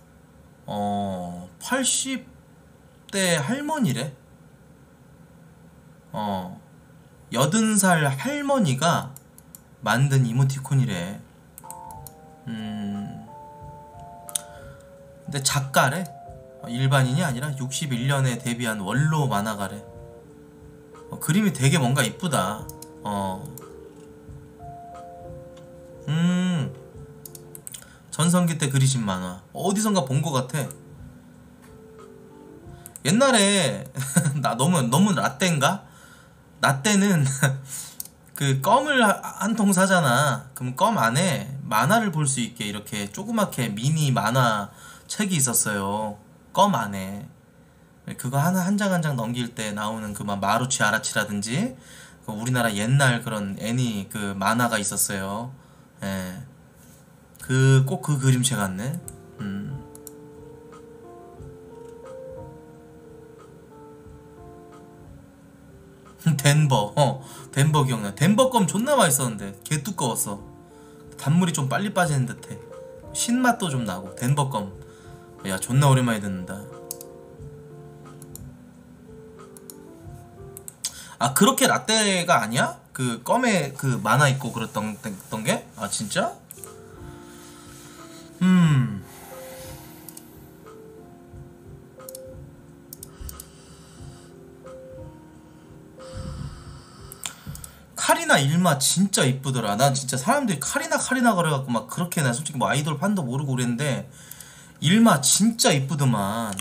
어 팔십 대 할머니래. 어 여든 살 할머니가 만든 이모티콘이래. 음 근데 작가래. 일반인이 아니라 육십일 년에 데뷔한 원로 만화가래. 어, 그림이 되게 뭔가 이쁘다. 어 음 전성기 때 그리신 만화 어디선가 본 것 같아. 옛날에 나 너무 너무 라떼인가? 나 때는 그 껌을 한 통 사잖아. 그럼 껌 안에 만화를 볼 수 있게 이렇게 조그맣게 미니 만화 책이 있었어요. 껌 안에. 그거 하나 한 장 한 장 넘길 때 나오는 그 막 마루치 아라치라든지 그 우리나라 옛날 그런 애니 그 만화가 있었어요. 예. 그 꼭 그 그림체 같네. 음. 덴버. 어. 덴버 기억나. 덴버 껌 존나 맛있었는데 개 두꺼웠어. 단물이 좀 빨리 빠지는 듯해. 신맛도 좀 나고. 덴버 껌. 야 존나 오랜만에 듣는다. 아 그렇게 라떼가 아니야? 그 껌에 그 만화 있고 그랬던 던 게? 아 진짜? 음. 카리나 일마 진짜 이쁘더라. 난 진짜 사람들이 카리나 카리나 그래갖고 막 그렇게 나 솔직히 뭐 아이돌 판도 모르고 그랬는데 일마 진짜 이쁘더만.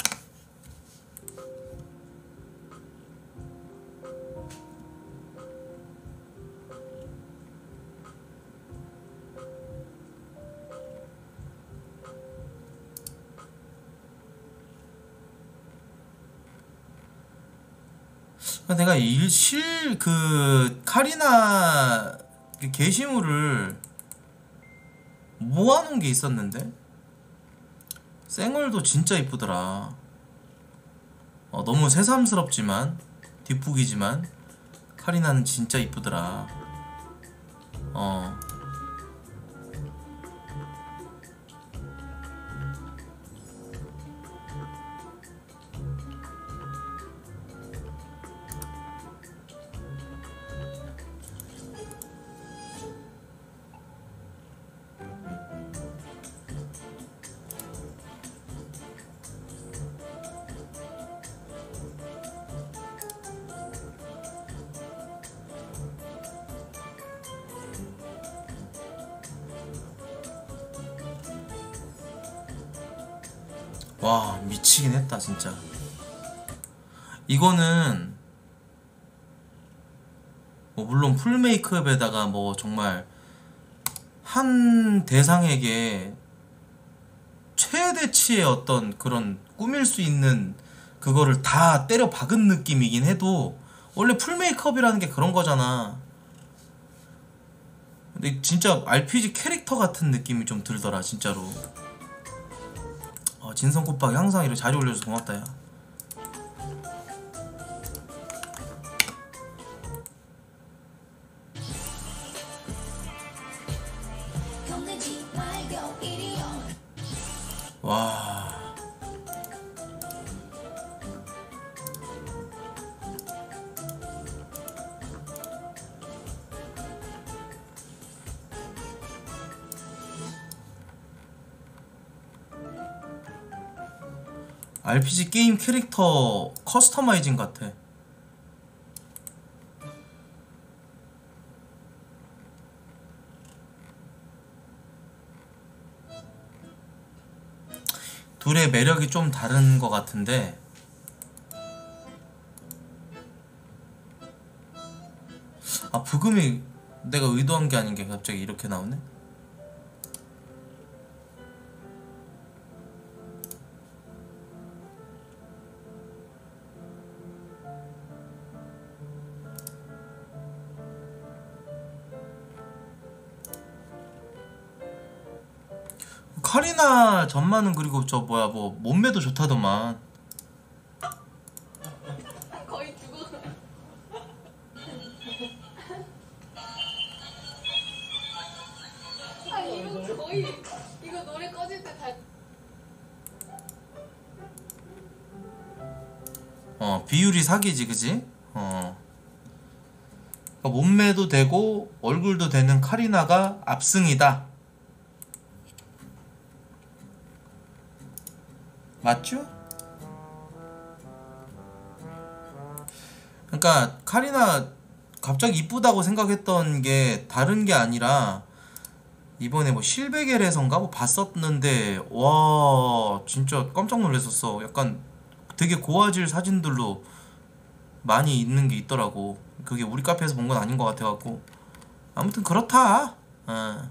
내가 일실 그 카리나 그 게시물을 모아놓은 게 있었는데 쌩얼도 진짜 이쁘더라. 어, 너무 새삼스럽지만 뒷북이지만 카리나는 진짜 이쁘더라. 어. 와 미치긴 했다 진짜. 이거는 뭐 물론 풀 메이크업에다가 뭐 정말 한 대상에게 최대치의 어떤 그런 꾸밀 수 있는 그거를 다 때려 박은 느낌이긴 해도 원래 풀 메이크업이라는 게 그런 거잖아. 근데 진짜 알피지 캐릭터 같은 느낌이 좀 들더라 진짜로. 어, 진성꽃박이 항상 이렇게 자리 올려줘서 고맙다 야. 와. 알피지 게임 캐릭터 커스터마이징 같아. 둘의 매력이 좀 다른 것 같은데 아 부금이 내가 의도한 게 아닌 게 갑자기 이렇게 나오네? 카리나 전만은 그리고 저 뭐야 뭐 몸매도 좋다더만. 거의 죽어. 아 이거 거의 이거 노래 꺼질 때 다. 어 비율이 사기지 그지? 어 그러니까 몸매도 되고 얼굴도 되는 카리나가 압승이다. 맞죠? 그러니까 카리나 갑자기 이쁘다고 생각했던 게 다른 게 아니라 이번에 뭐 실베겔에선가 뭐 봤었는데 와 진짜 깜짝 놀랐었어. 약간 되게 고화질 사진들로 많이 있는 게 있더라고. 그게 우리 카페에서 본 건 아닌 것 같아갖고. 아무튼 그렇다. 어.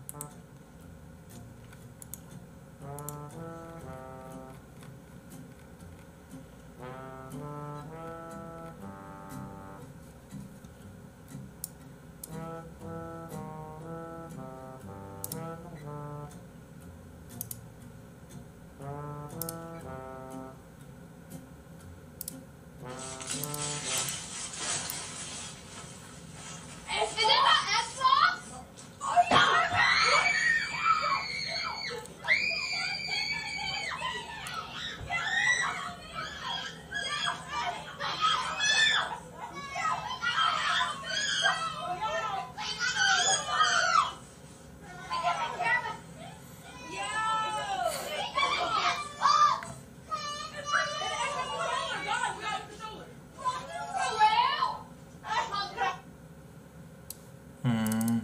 음.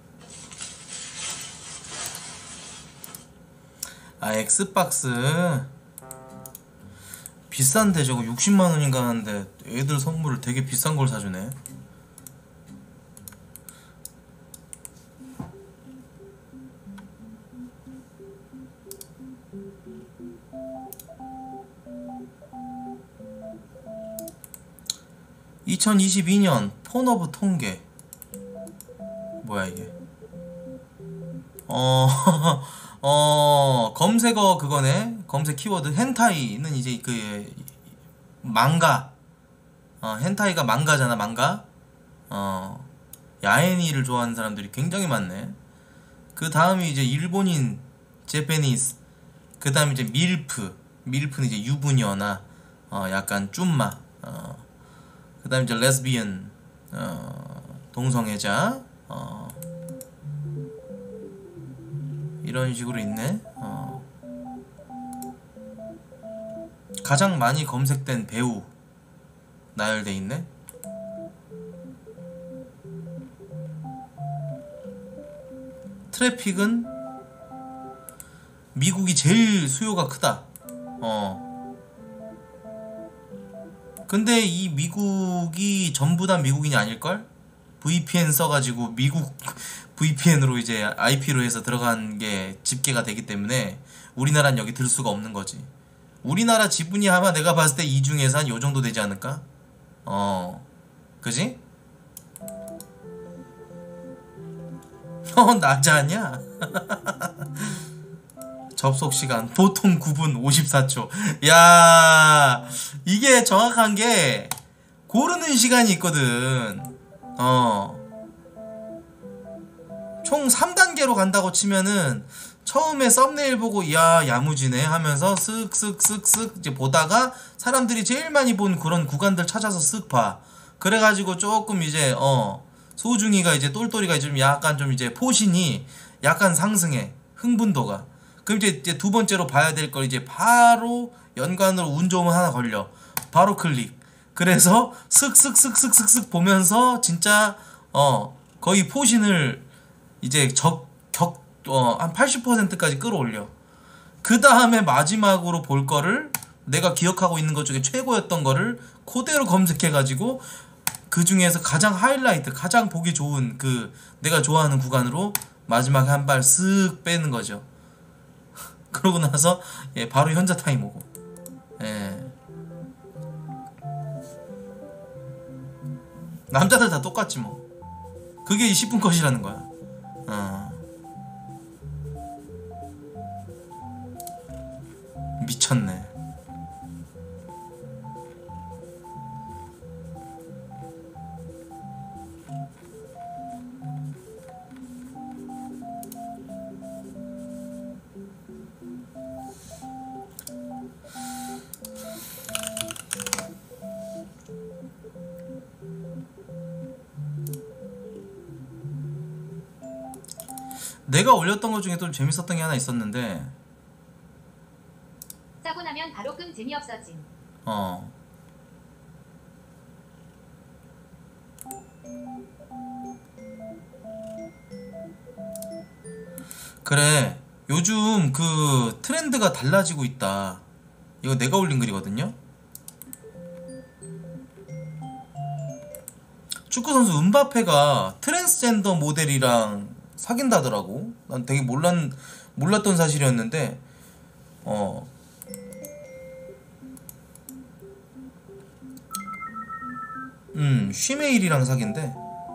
아, 엑스박스 비싼데 저거 육십만 원인가 하는데 애들 선물을 되게 비싼 걸 사주네. 이천이십이 년 폰허브 통계. 뭐야 이게? 어, 어, 검색어 그거네. 검색 키워드 헨타이는 이제 그 망가. 어, 헨타이가 망가잖아, 망가. 어, 야애니를 좋아하는 사람들이 굉장히 많네. 그 다음이 이제 일본인, 제페니스. 그 다음에 이제 밀프. 밀프는 이제 유부녀나 어, 약간 쭌마. 어, 그 다음에 이제 레즈비언. 어, 동성애자. 어, 이런 식으로 있네. 어. 가장 많이 검색된 배우 나열돼 있네. 트래픽은 미국이 제일 수요가 크다. 어. 근데 이 미국이 전부 다 미국인이 아닐걸? 브이피엔 써가지고 미국 브이피엔으로 이제 아이피로 해서 들어간 게 집계가 되기 때문에 우리나라는 여기 들 수가 없는 거지. 우리나라 지분이 아마 내가 봤을 때 이 중에서 한 요 정도 되지 않을까? 어, 그지? 어, 낮아 아니야? 접속 시간 보통 구 분 오십사 초. 야, 이게 정확한 게 고르는 시간이 있거든. 어, 총 삼 단계로 간다고 치면은 처음에 썸네일 보고 야 야무지네 하면서 쓱쓱쓱쓱 이제 보다가 사람들이 제일 많이 본 그런 구간들 찾아서 쓱 봐. 그래가지고 조금 이제 어 소중이가 이제 똘똘이가 좀 약간 좀 이제 포신이 약간 상승해. 흥분도가. 그럼 이제, 이제 두 번째로 봐야 될 걸 이제 바로 연관으로 운 좋으면 하나 걸려. 바로 클릭. 그래서 쓱쓱쓱쓱쓱쓱 보면서 진짜 어 거의 포신을 이제 적, 격, 어, 한 팔십 퍼센트까지 끌어올려. 그 다음에 마지막으로 볼 거를 내가 기억하고 있는 것 중에 최고였던 거를 그대로 검색해가지고 그 중에서 가장 하이라이트, 가장 보기 좋은 그 내가 좋아하는 구간으로 마지막에 한 발 쓱 빼는 거죠. 그러고 나서 예, 바로 현자 타임 오고. 예. 남자들 다 똑같지 뭐. 그게 십 분 컷이라는 거야. 어. 미쳤네. 내가 올렸던 것 중에 또 재밌었던 게 하나 있었는데 싸고 나면 바로 끔 재미없어짐. 어 그래 요즘 그 트렌드가 달라지고 있다. 이거 내가 올린 글이거든요. 축구선수 은바페가 트랜스젠더 모델이랑 사귄다더라고. 난 되게 몰랐, 몰랐던 사실이었는데 어 음, 쉬메일이랑 사귄대.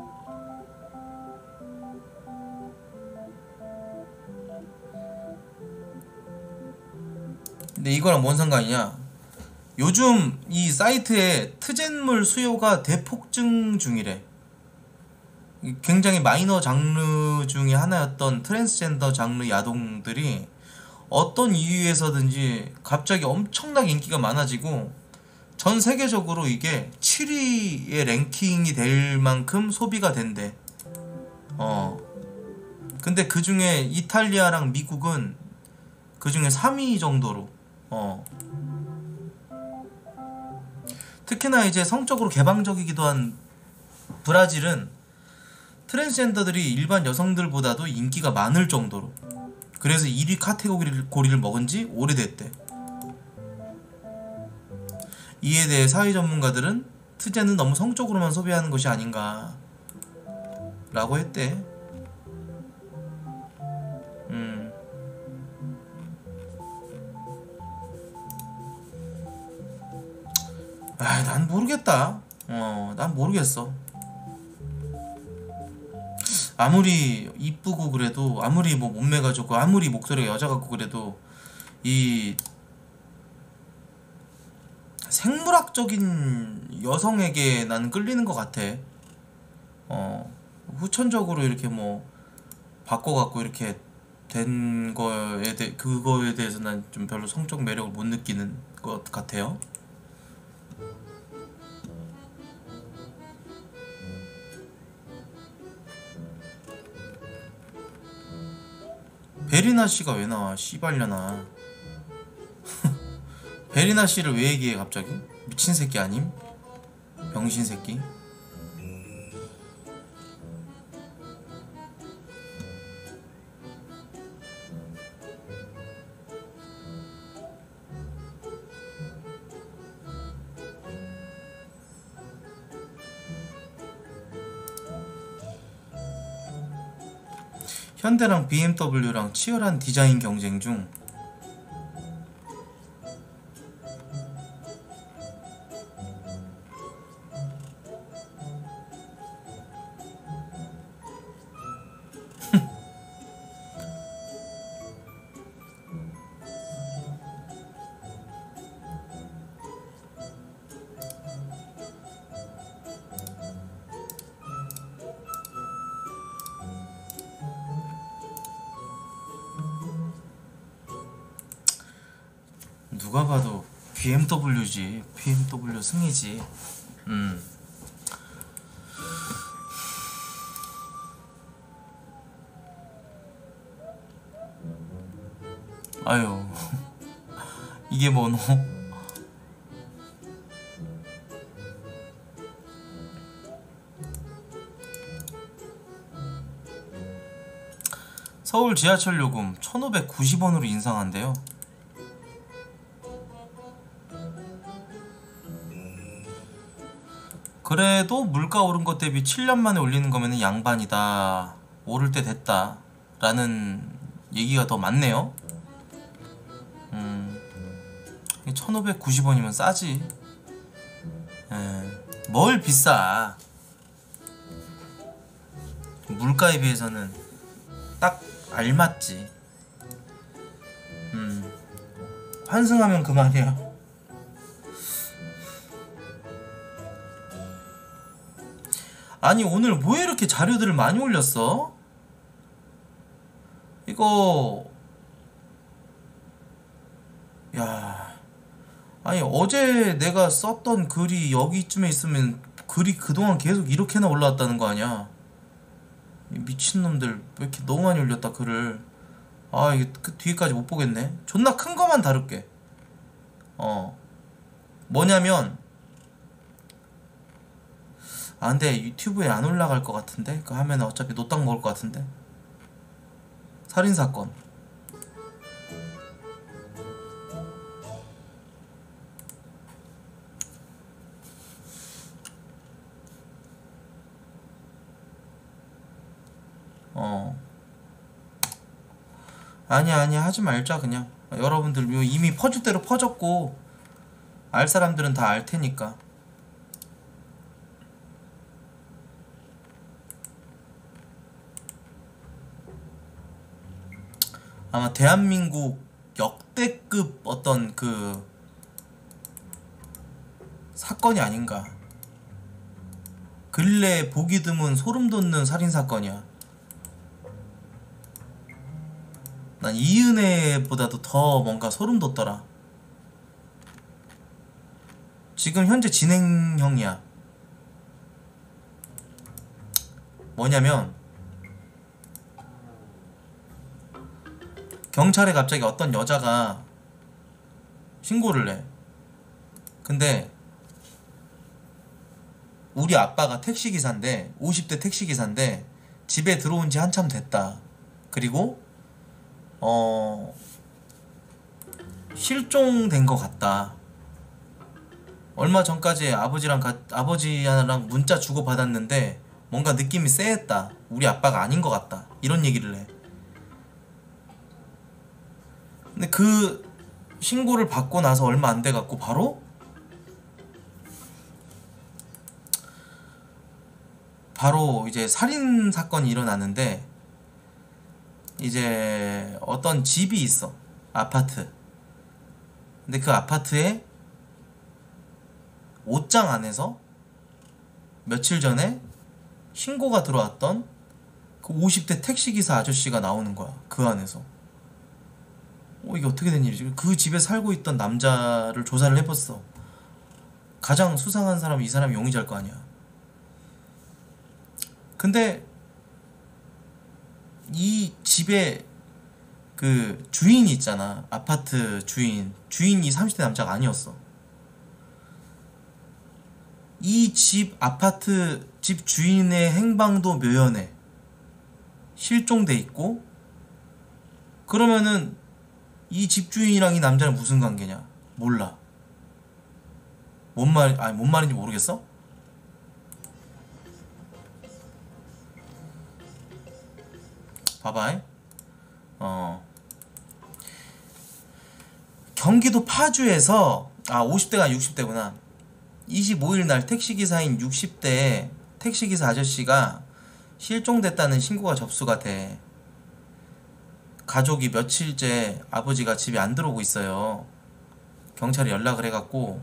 근데 이거랑 뭔 상관이냐? 요즘 이 사이트에 트젠물 수요가 대폭증 중이래. 굉장히 마이너 장르 중에 하나였던 트랜스젠더 장르 야동들이 어떤 이유에서든지 갑자기 엄청나게 인기가 많아지고 전 세계적으로 이게 칠 위의 랭킹이 될 만큼 소비가 된대. 어. 근데 그 중에 이탈리아랑 미국은 그 중에 삼 위 정도로. 어. 특히나 이제 성적으로 개방적이기도 한 브라질은 트랜스젠더들이 일반 여성들보다도 인기가 많을 정도로. 그래서 일 위 카테고리를 고리를 먹은 지 오래됐대. 이에 대해 사회 전문가들은 트젠은 너무 성적으로만 소비하는 것이 아닌가 라고 했대. 음. 아, 난 모르겠다. 어, 난 모르겠어. 아무리 이쁘고 그래도, 아무리 뭐 몸매가 좋고, 아무리 목소리가 여자 같고 그래도 이 생물학적인 여성에게 나는 끌리는 것 같아. 어, 후천적으로 이렇게 뭐 바꿔갖고 이렇게 된 거에 대해, 그거에 대해서 난 좀 별로 성적 매력을 못 느끼는 것 같아요. 베리나 씨가 왜 나와? 씨발려나. 베리나 씨를 왜 얘기해 갑자기? 미친 새끼 아님? 병신 새끼. 현대랑 비엠더블유랑 치열한 디자인 경쟁 중. 누가 봐도 비엠더블유지. 비엠더블유 승이지. 음. 아유. 이게 뭐노? 서울 지하철 요금 천오백구십 원으로 인상한대요. 그래도 물가 오른 것 대비 칠 년 만에 올리는 거면 양반이다. 오를 때 됐다. 라는 얘기가 더 많네요. 음, 천오백구십 원이면 싸지. 에, 뭘 비싸. 물가에 비해서는 딱 알맞지. 음, 환승하면 그만이야. 아니 오늘 왜 이렇게 자료들을 많이 올렸어? 이거 야, 아니 어제 내가 썼던 글이 여기쯤에 있으면 글이 그동안 계속 이렇게나 올라왔다는 거 아니야? 미친놈들 왜 이렇게 너무 많이 올렸다 글을. 아 이게 그 뒤에까지 못 보겠네. 존나 큰 거만 다룰게. 어, 뭐냐면 아 근데 유튜브에 안 올라갈 것 같은데? 그거 하면 어차피 노딱 먹을 것 같은데? 살인사건. 아니야 아니야 하지 말자 그냥. 여러분들 이미 퍼질 대로 퍼졌고 알 사람들은 다 알 테니까. 아마 대한민국 역대급 어떤 그 사건이 아닌가. 근래 보기 드문 소름 돋는 살인사건이야. 난 이은혜보다도 더 뭔가 소름 돋더라. 지금 현재 진행형이야. 뭐냐면 경찰에 갑자기 어떤 여자가 신고를 해. 근데 우리 아빠가 택시기사인데 오십 대 택시기사인데 집에 들어온 지 한참 됐다. 그리고 어 실종된 것 같다. 얼마 전까지 아버지랑 가, 아버지랑 문자 주고 받았는데 뭔가 느낌이 쎄했다. 우리 아빠가 아닌 것 같다. 이런 얘기를 해. 근데 그 신고를 받고 나서 얼마 안 돼 갖고 바로 바로 이제 살인 사건이 일어나는데, 이제 어떤 집이 있어. 아파트. 근데 그 아파트에 옷장 안에서 며칠 전에 신고가 들어왔던 그 오십 대 택시기사 아저씨가 나오는 거야. 그 안에서. 어, 이게 어떻게 된 일이지? 그 집에 살고 있던 남자를 조사를 해봤어. 가장 수상한 사람은 이 사람이 용의자일 거 아니야. 근데 이 집에 그 주인이 있잖아. 아파트 주인. 주인이 삼십 대 남자가 아니었어. 이 집 아파트 집 주인의 행방도 묘연해. 실종돼 있고. 그러면은 이 집주인이랑 이 남자는 무슨 관계냐? 몰라. 뭔 말, 아니 뭔 말인지 모르겠어? 봐봐. 어. 경기도 파주에서, 아 오십 대가 육십 대구나. 이십오 일 날 택시기사인 육십 대 택시기사 아저씨가 실종됐다는 신고가 접수가 돼. 가족이 며칠째 아버지가 집에 안 들어오고 있어요. 경찰에 연락을 해갖고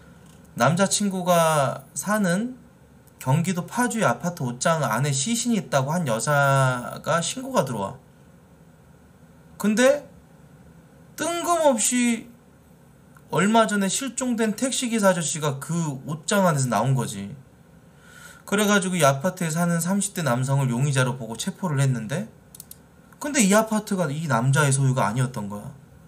남자친구가 사는 경기도 파주의 아파트 옷장 안에 시신이 있다고 한 여자가 신고가 들어와. 근데 뜬금없이 얼마 전에 실종된 택시기사 아저씨가 그 옷장 안에서 나온 거지. 그래가지고 이 아파트에 사는 삼십 대 남성을 용의자로 보고 체포를 했는데, 근데 이 아파트가 이 남자의 소유가 아니었던 거야.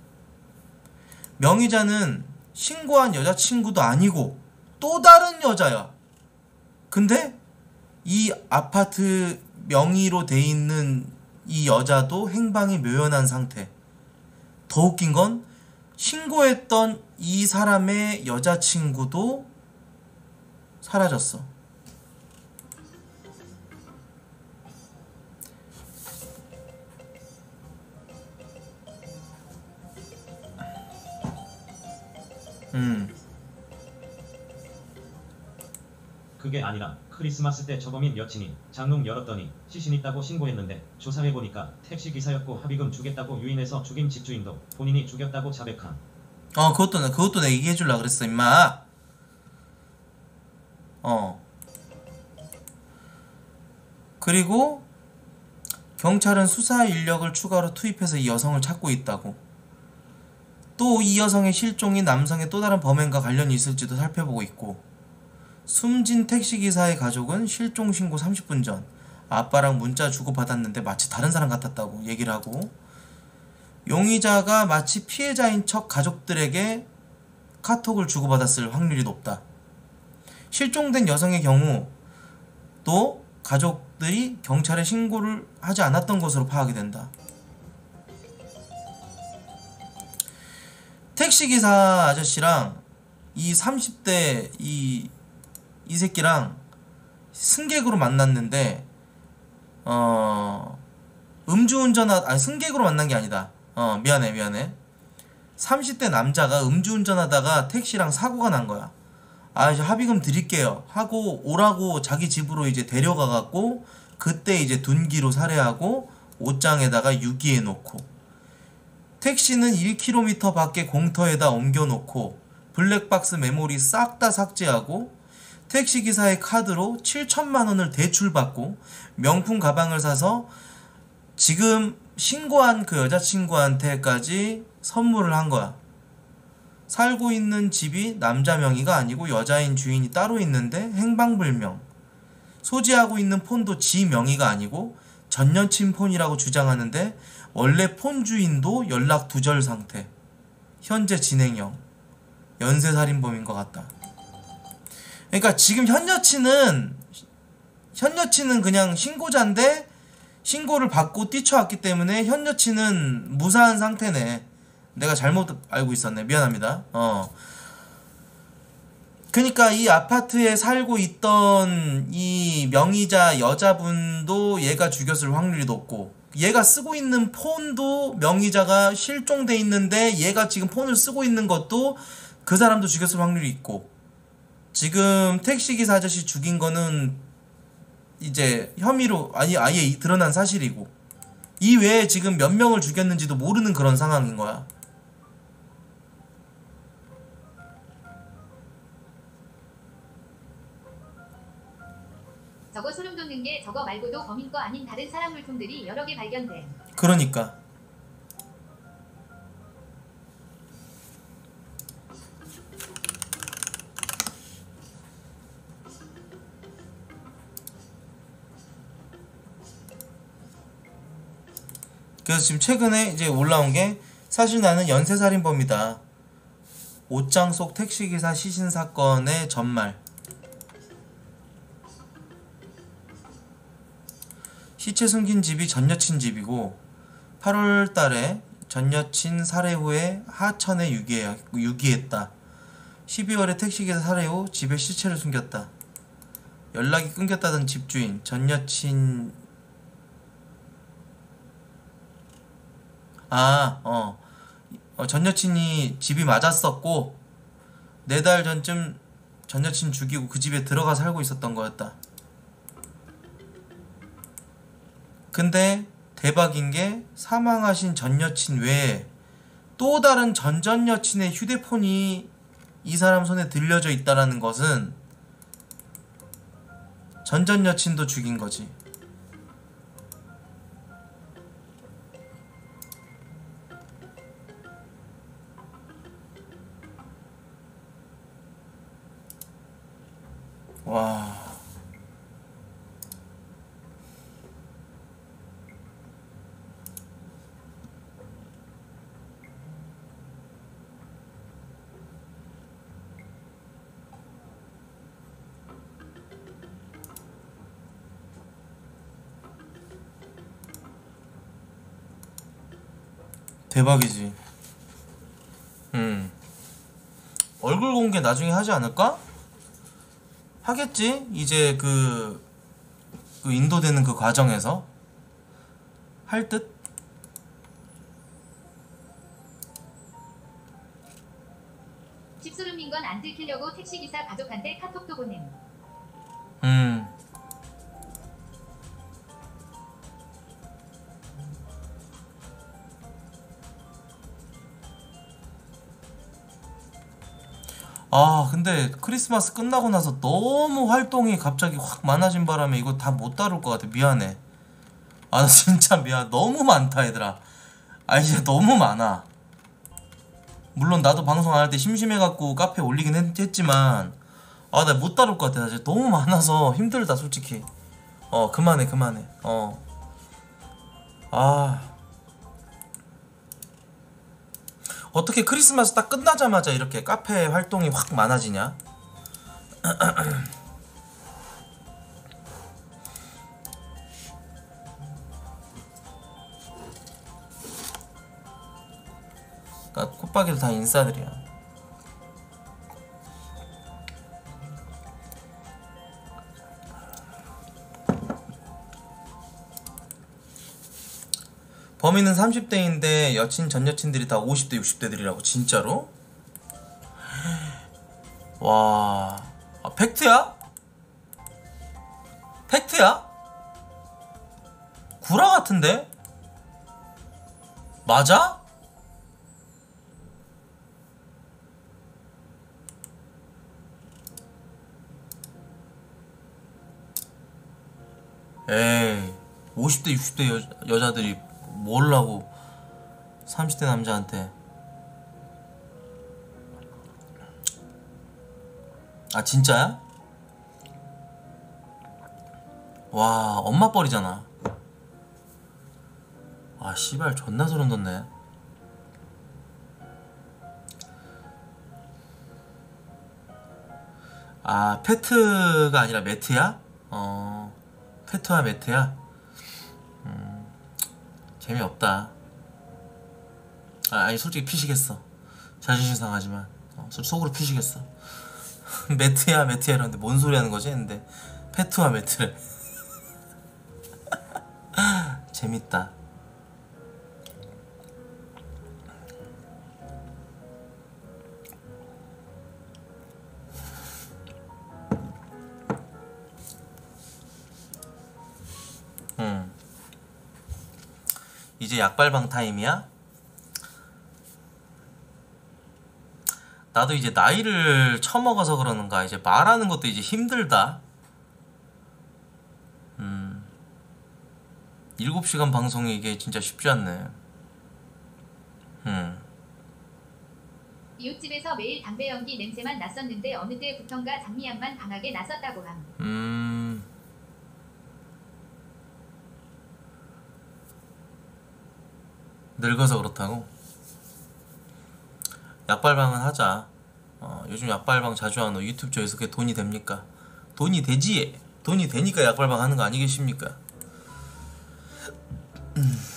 명의자는 신고한 여자친구도 아니고 또 다른 여자야. 근데 이 아파트 명의로 돼 있는 이 여자도 행방이 묘연한 상태. 더 웃긴 건 신고했던 이 사람의 여자친구도 사라졌어. 음. 그게 아니라 크리스마스 때 저범인 여친이 장롱 열었더니 시신 있다고 신고했는데 조사해보니까 택시기사였고 합의금 주겠다고 유인해서 죽인 집주인도 본인이 죽였다고 자백한. 어 그것도 내 그것도 내 얘기해줄라 그랬어 임마. 어. 그리고 경찰은 수사 인력을 추가로 투입해서 이 여성을 찾고 있다고. 또 이 여성의 실종이 남성의 또 다른 범행과 관련이 있을지도 살펴보고 있고, 숨진 택시기사의 가족은 실종 신고 삼십 분 전 아빠랑 문자 주고받았는데 마치 다른 사람 같았다고 얘기를 하고, 용의자가 마치 피해자인 척 가족들에게 카톡을 주고받았을 확률이 높다. 실종된 여성의 경우 또 가족들이 경찰에 신고를 하지 않았던 것으로 파악이 된다. 택시기사 아저씨랑 이 삼십 대 이, 이 새끼랑 승객으로 만났는데, 어, 음주운전, 아니, 승객으로 만난 게 아니다. 어 미안해 미안해. 삼십 대 남자가 음주운전하다가 택시랑 사고가 난 거야. 아 이제 합의금 드릴게요 하고 오라고 자기 집으로 이제 데려가 갖고 그때 이제 둔기로 살해하고 옷장에다가 유기해 놓고 택시는 일 킬로미터 밖에 공터에다 옮겨 놓고 블랙박스 메모리 싹 다 삭제하고 택시기사의 카드로 칠천만 원을 대출받고 명품 가방을 사서 지금 신고한 그 여자친구한테까지 선물을 한 거야. 살고 있는 집이 남자 명의가 아니고 여자인 주인이 따로 있는데 행방불명. 소지하고 있는 폰도 지 명의가 아니고 전 여친 폰이라고 주장하는데 원래 폰 주인도 연락 두절 상태. 현재 진행형. 연쇄살인범인 것 같다. 그러니까 지금 현 여친은 현 여친은 그냥 신고자인데 신고를 받고 뛰쳐왔기 때문에 현 여친은 무사한 상태네. 내가 잘못 알고 있었네. 미안합니다. 어. 그러니까 이 아파트에 살고 있던 이 명의자 여자분도 얘가 죽였을 확률이 높고 얘가 쓰고 있는 폰도 명의자가 실종돼 있는데 얘가 지금 폰을 쓰고 있는 것도 그 사람도 죽였을 확률이 있고 지금 택시기사 아저씨 죽인 거는 이제 혐의로 아니 아예 드러난 사실이고 이 외에 지금 몇 명을 죽였는지도 모르는 그런 상황인 거야. 저거 소름 돋는 게 저거 말고도 범인 거 아닌 다른 사람 물품들이 여러 개 발견됨. 그러니까 그래서 지금 최근에 이제 올라온 게 사실 나는 연쇄살인범이다. 옷장 속 택시기사 시신 사건의 전말. 시체 숨긴 집이 전 여친 집이고 팔월 달에 전 여친 살해 후에 하천에 유기해, 유기했다. 십이월에 택시기사 살해 후 집에 시체를 숨겼다. 연락이 끊겼다던 집주인 전 여친 아, 어. 어, 전 여친이 집이 맞았었고 네 달 전쯤 전 여친 죽이고 그 집에 들어가 살고 있었던 거였다. 근데 대박인 게 사망하신 전 여친 외에 또 다른 전 전 여친의 휴대폰이 이 사람 손에 들려져 있다라는 것은 전 전 여친도 죽인 거지. 와. 대박이지. 음. 얼굴 공개 나중에 하지 않을까? 하겠지? 이제 그, 그 인도되는 그 과정에서 할 듯? 집소름인 건 안 들키려고 택시기사 가족한테 카톡도 보냄. 음. 아 근데 크리스마스 끝나고 나서 너무 활동이 갑자기 확 많아진 바람에 이거 다 못 다룰 것 같아. 미안해. 아 나 진짜 미안. 너무 많다 얘들아. 아 이제 너무 많아. 물론 나도 방송 안 할 때 심심해갖고 카페에 올리긴 했, 했지만 아 나 못 다룰 것 같아. 나 진짜 너무 많아서 힘들다 솔직히. 어 그만해 그만해. 어 아 어떻게 크리스마스 딱 끝나자마자 이렇게 카페 활동이 확 많아지냐? 그러니까 콧박이도 다 인싸들이야. 범인은 삼십 대인데 여친 전 여친들이 다 오십 대 육십 대들이라고. 진짜로? 와, 아, 팩트야? 팩트야? 구라 같은데? 맞아? 에이, 오십 대 육십 대 여, 여자들이 뭘라고 삼십 대 남자한테. 아 진짜야? 와, 엄마 뻘이잖아. 아 씨발 존나 소름 돋네. 아 페트가 아니라 매트야? 어, 페트와 매트야? 음, 재미없다. 아, 아니 솔직히 피시겠어. 자존심 상하지만 어, 속으로 피시겠어. 매트야 매트야 이러는데 뭔 소리 하는 거지? 했는데 페트와 매트를. 재밌다. 음. 이제 약발방 타임이야? 나도 이제 나이를 처먹어서 그러는가 이제 말하는 것도 이제 힘들다. 음. 일곱 시간 방송이 이게 진짜 쉽지 않네. 음. 이웃집에서 매일 담배 연기 냄새만 났었는데 어느 때부턴가 장미향만 강하게 났었다고 함. 음. 늙어서 그렇다고? 약발방은 하자. 어, 요즘 약발방 자주 하는 유튜브 쪽에서 그게 돈이 됩니까? 돈이 되지. 돈이 되니까 약발방 하는 거 아니겠습니까? 음.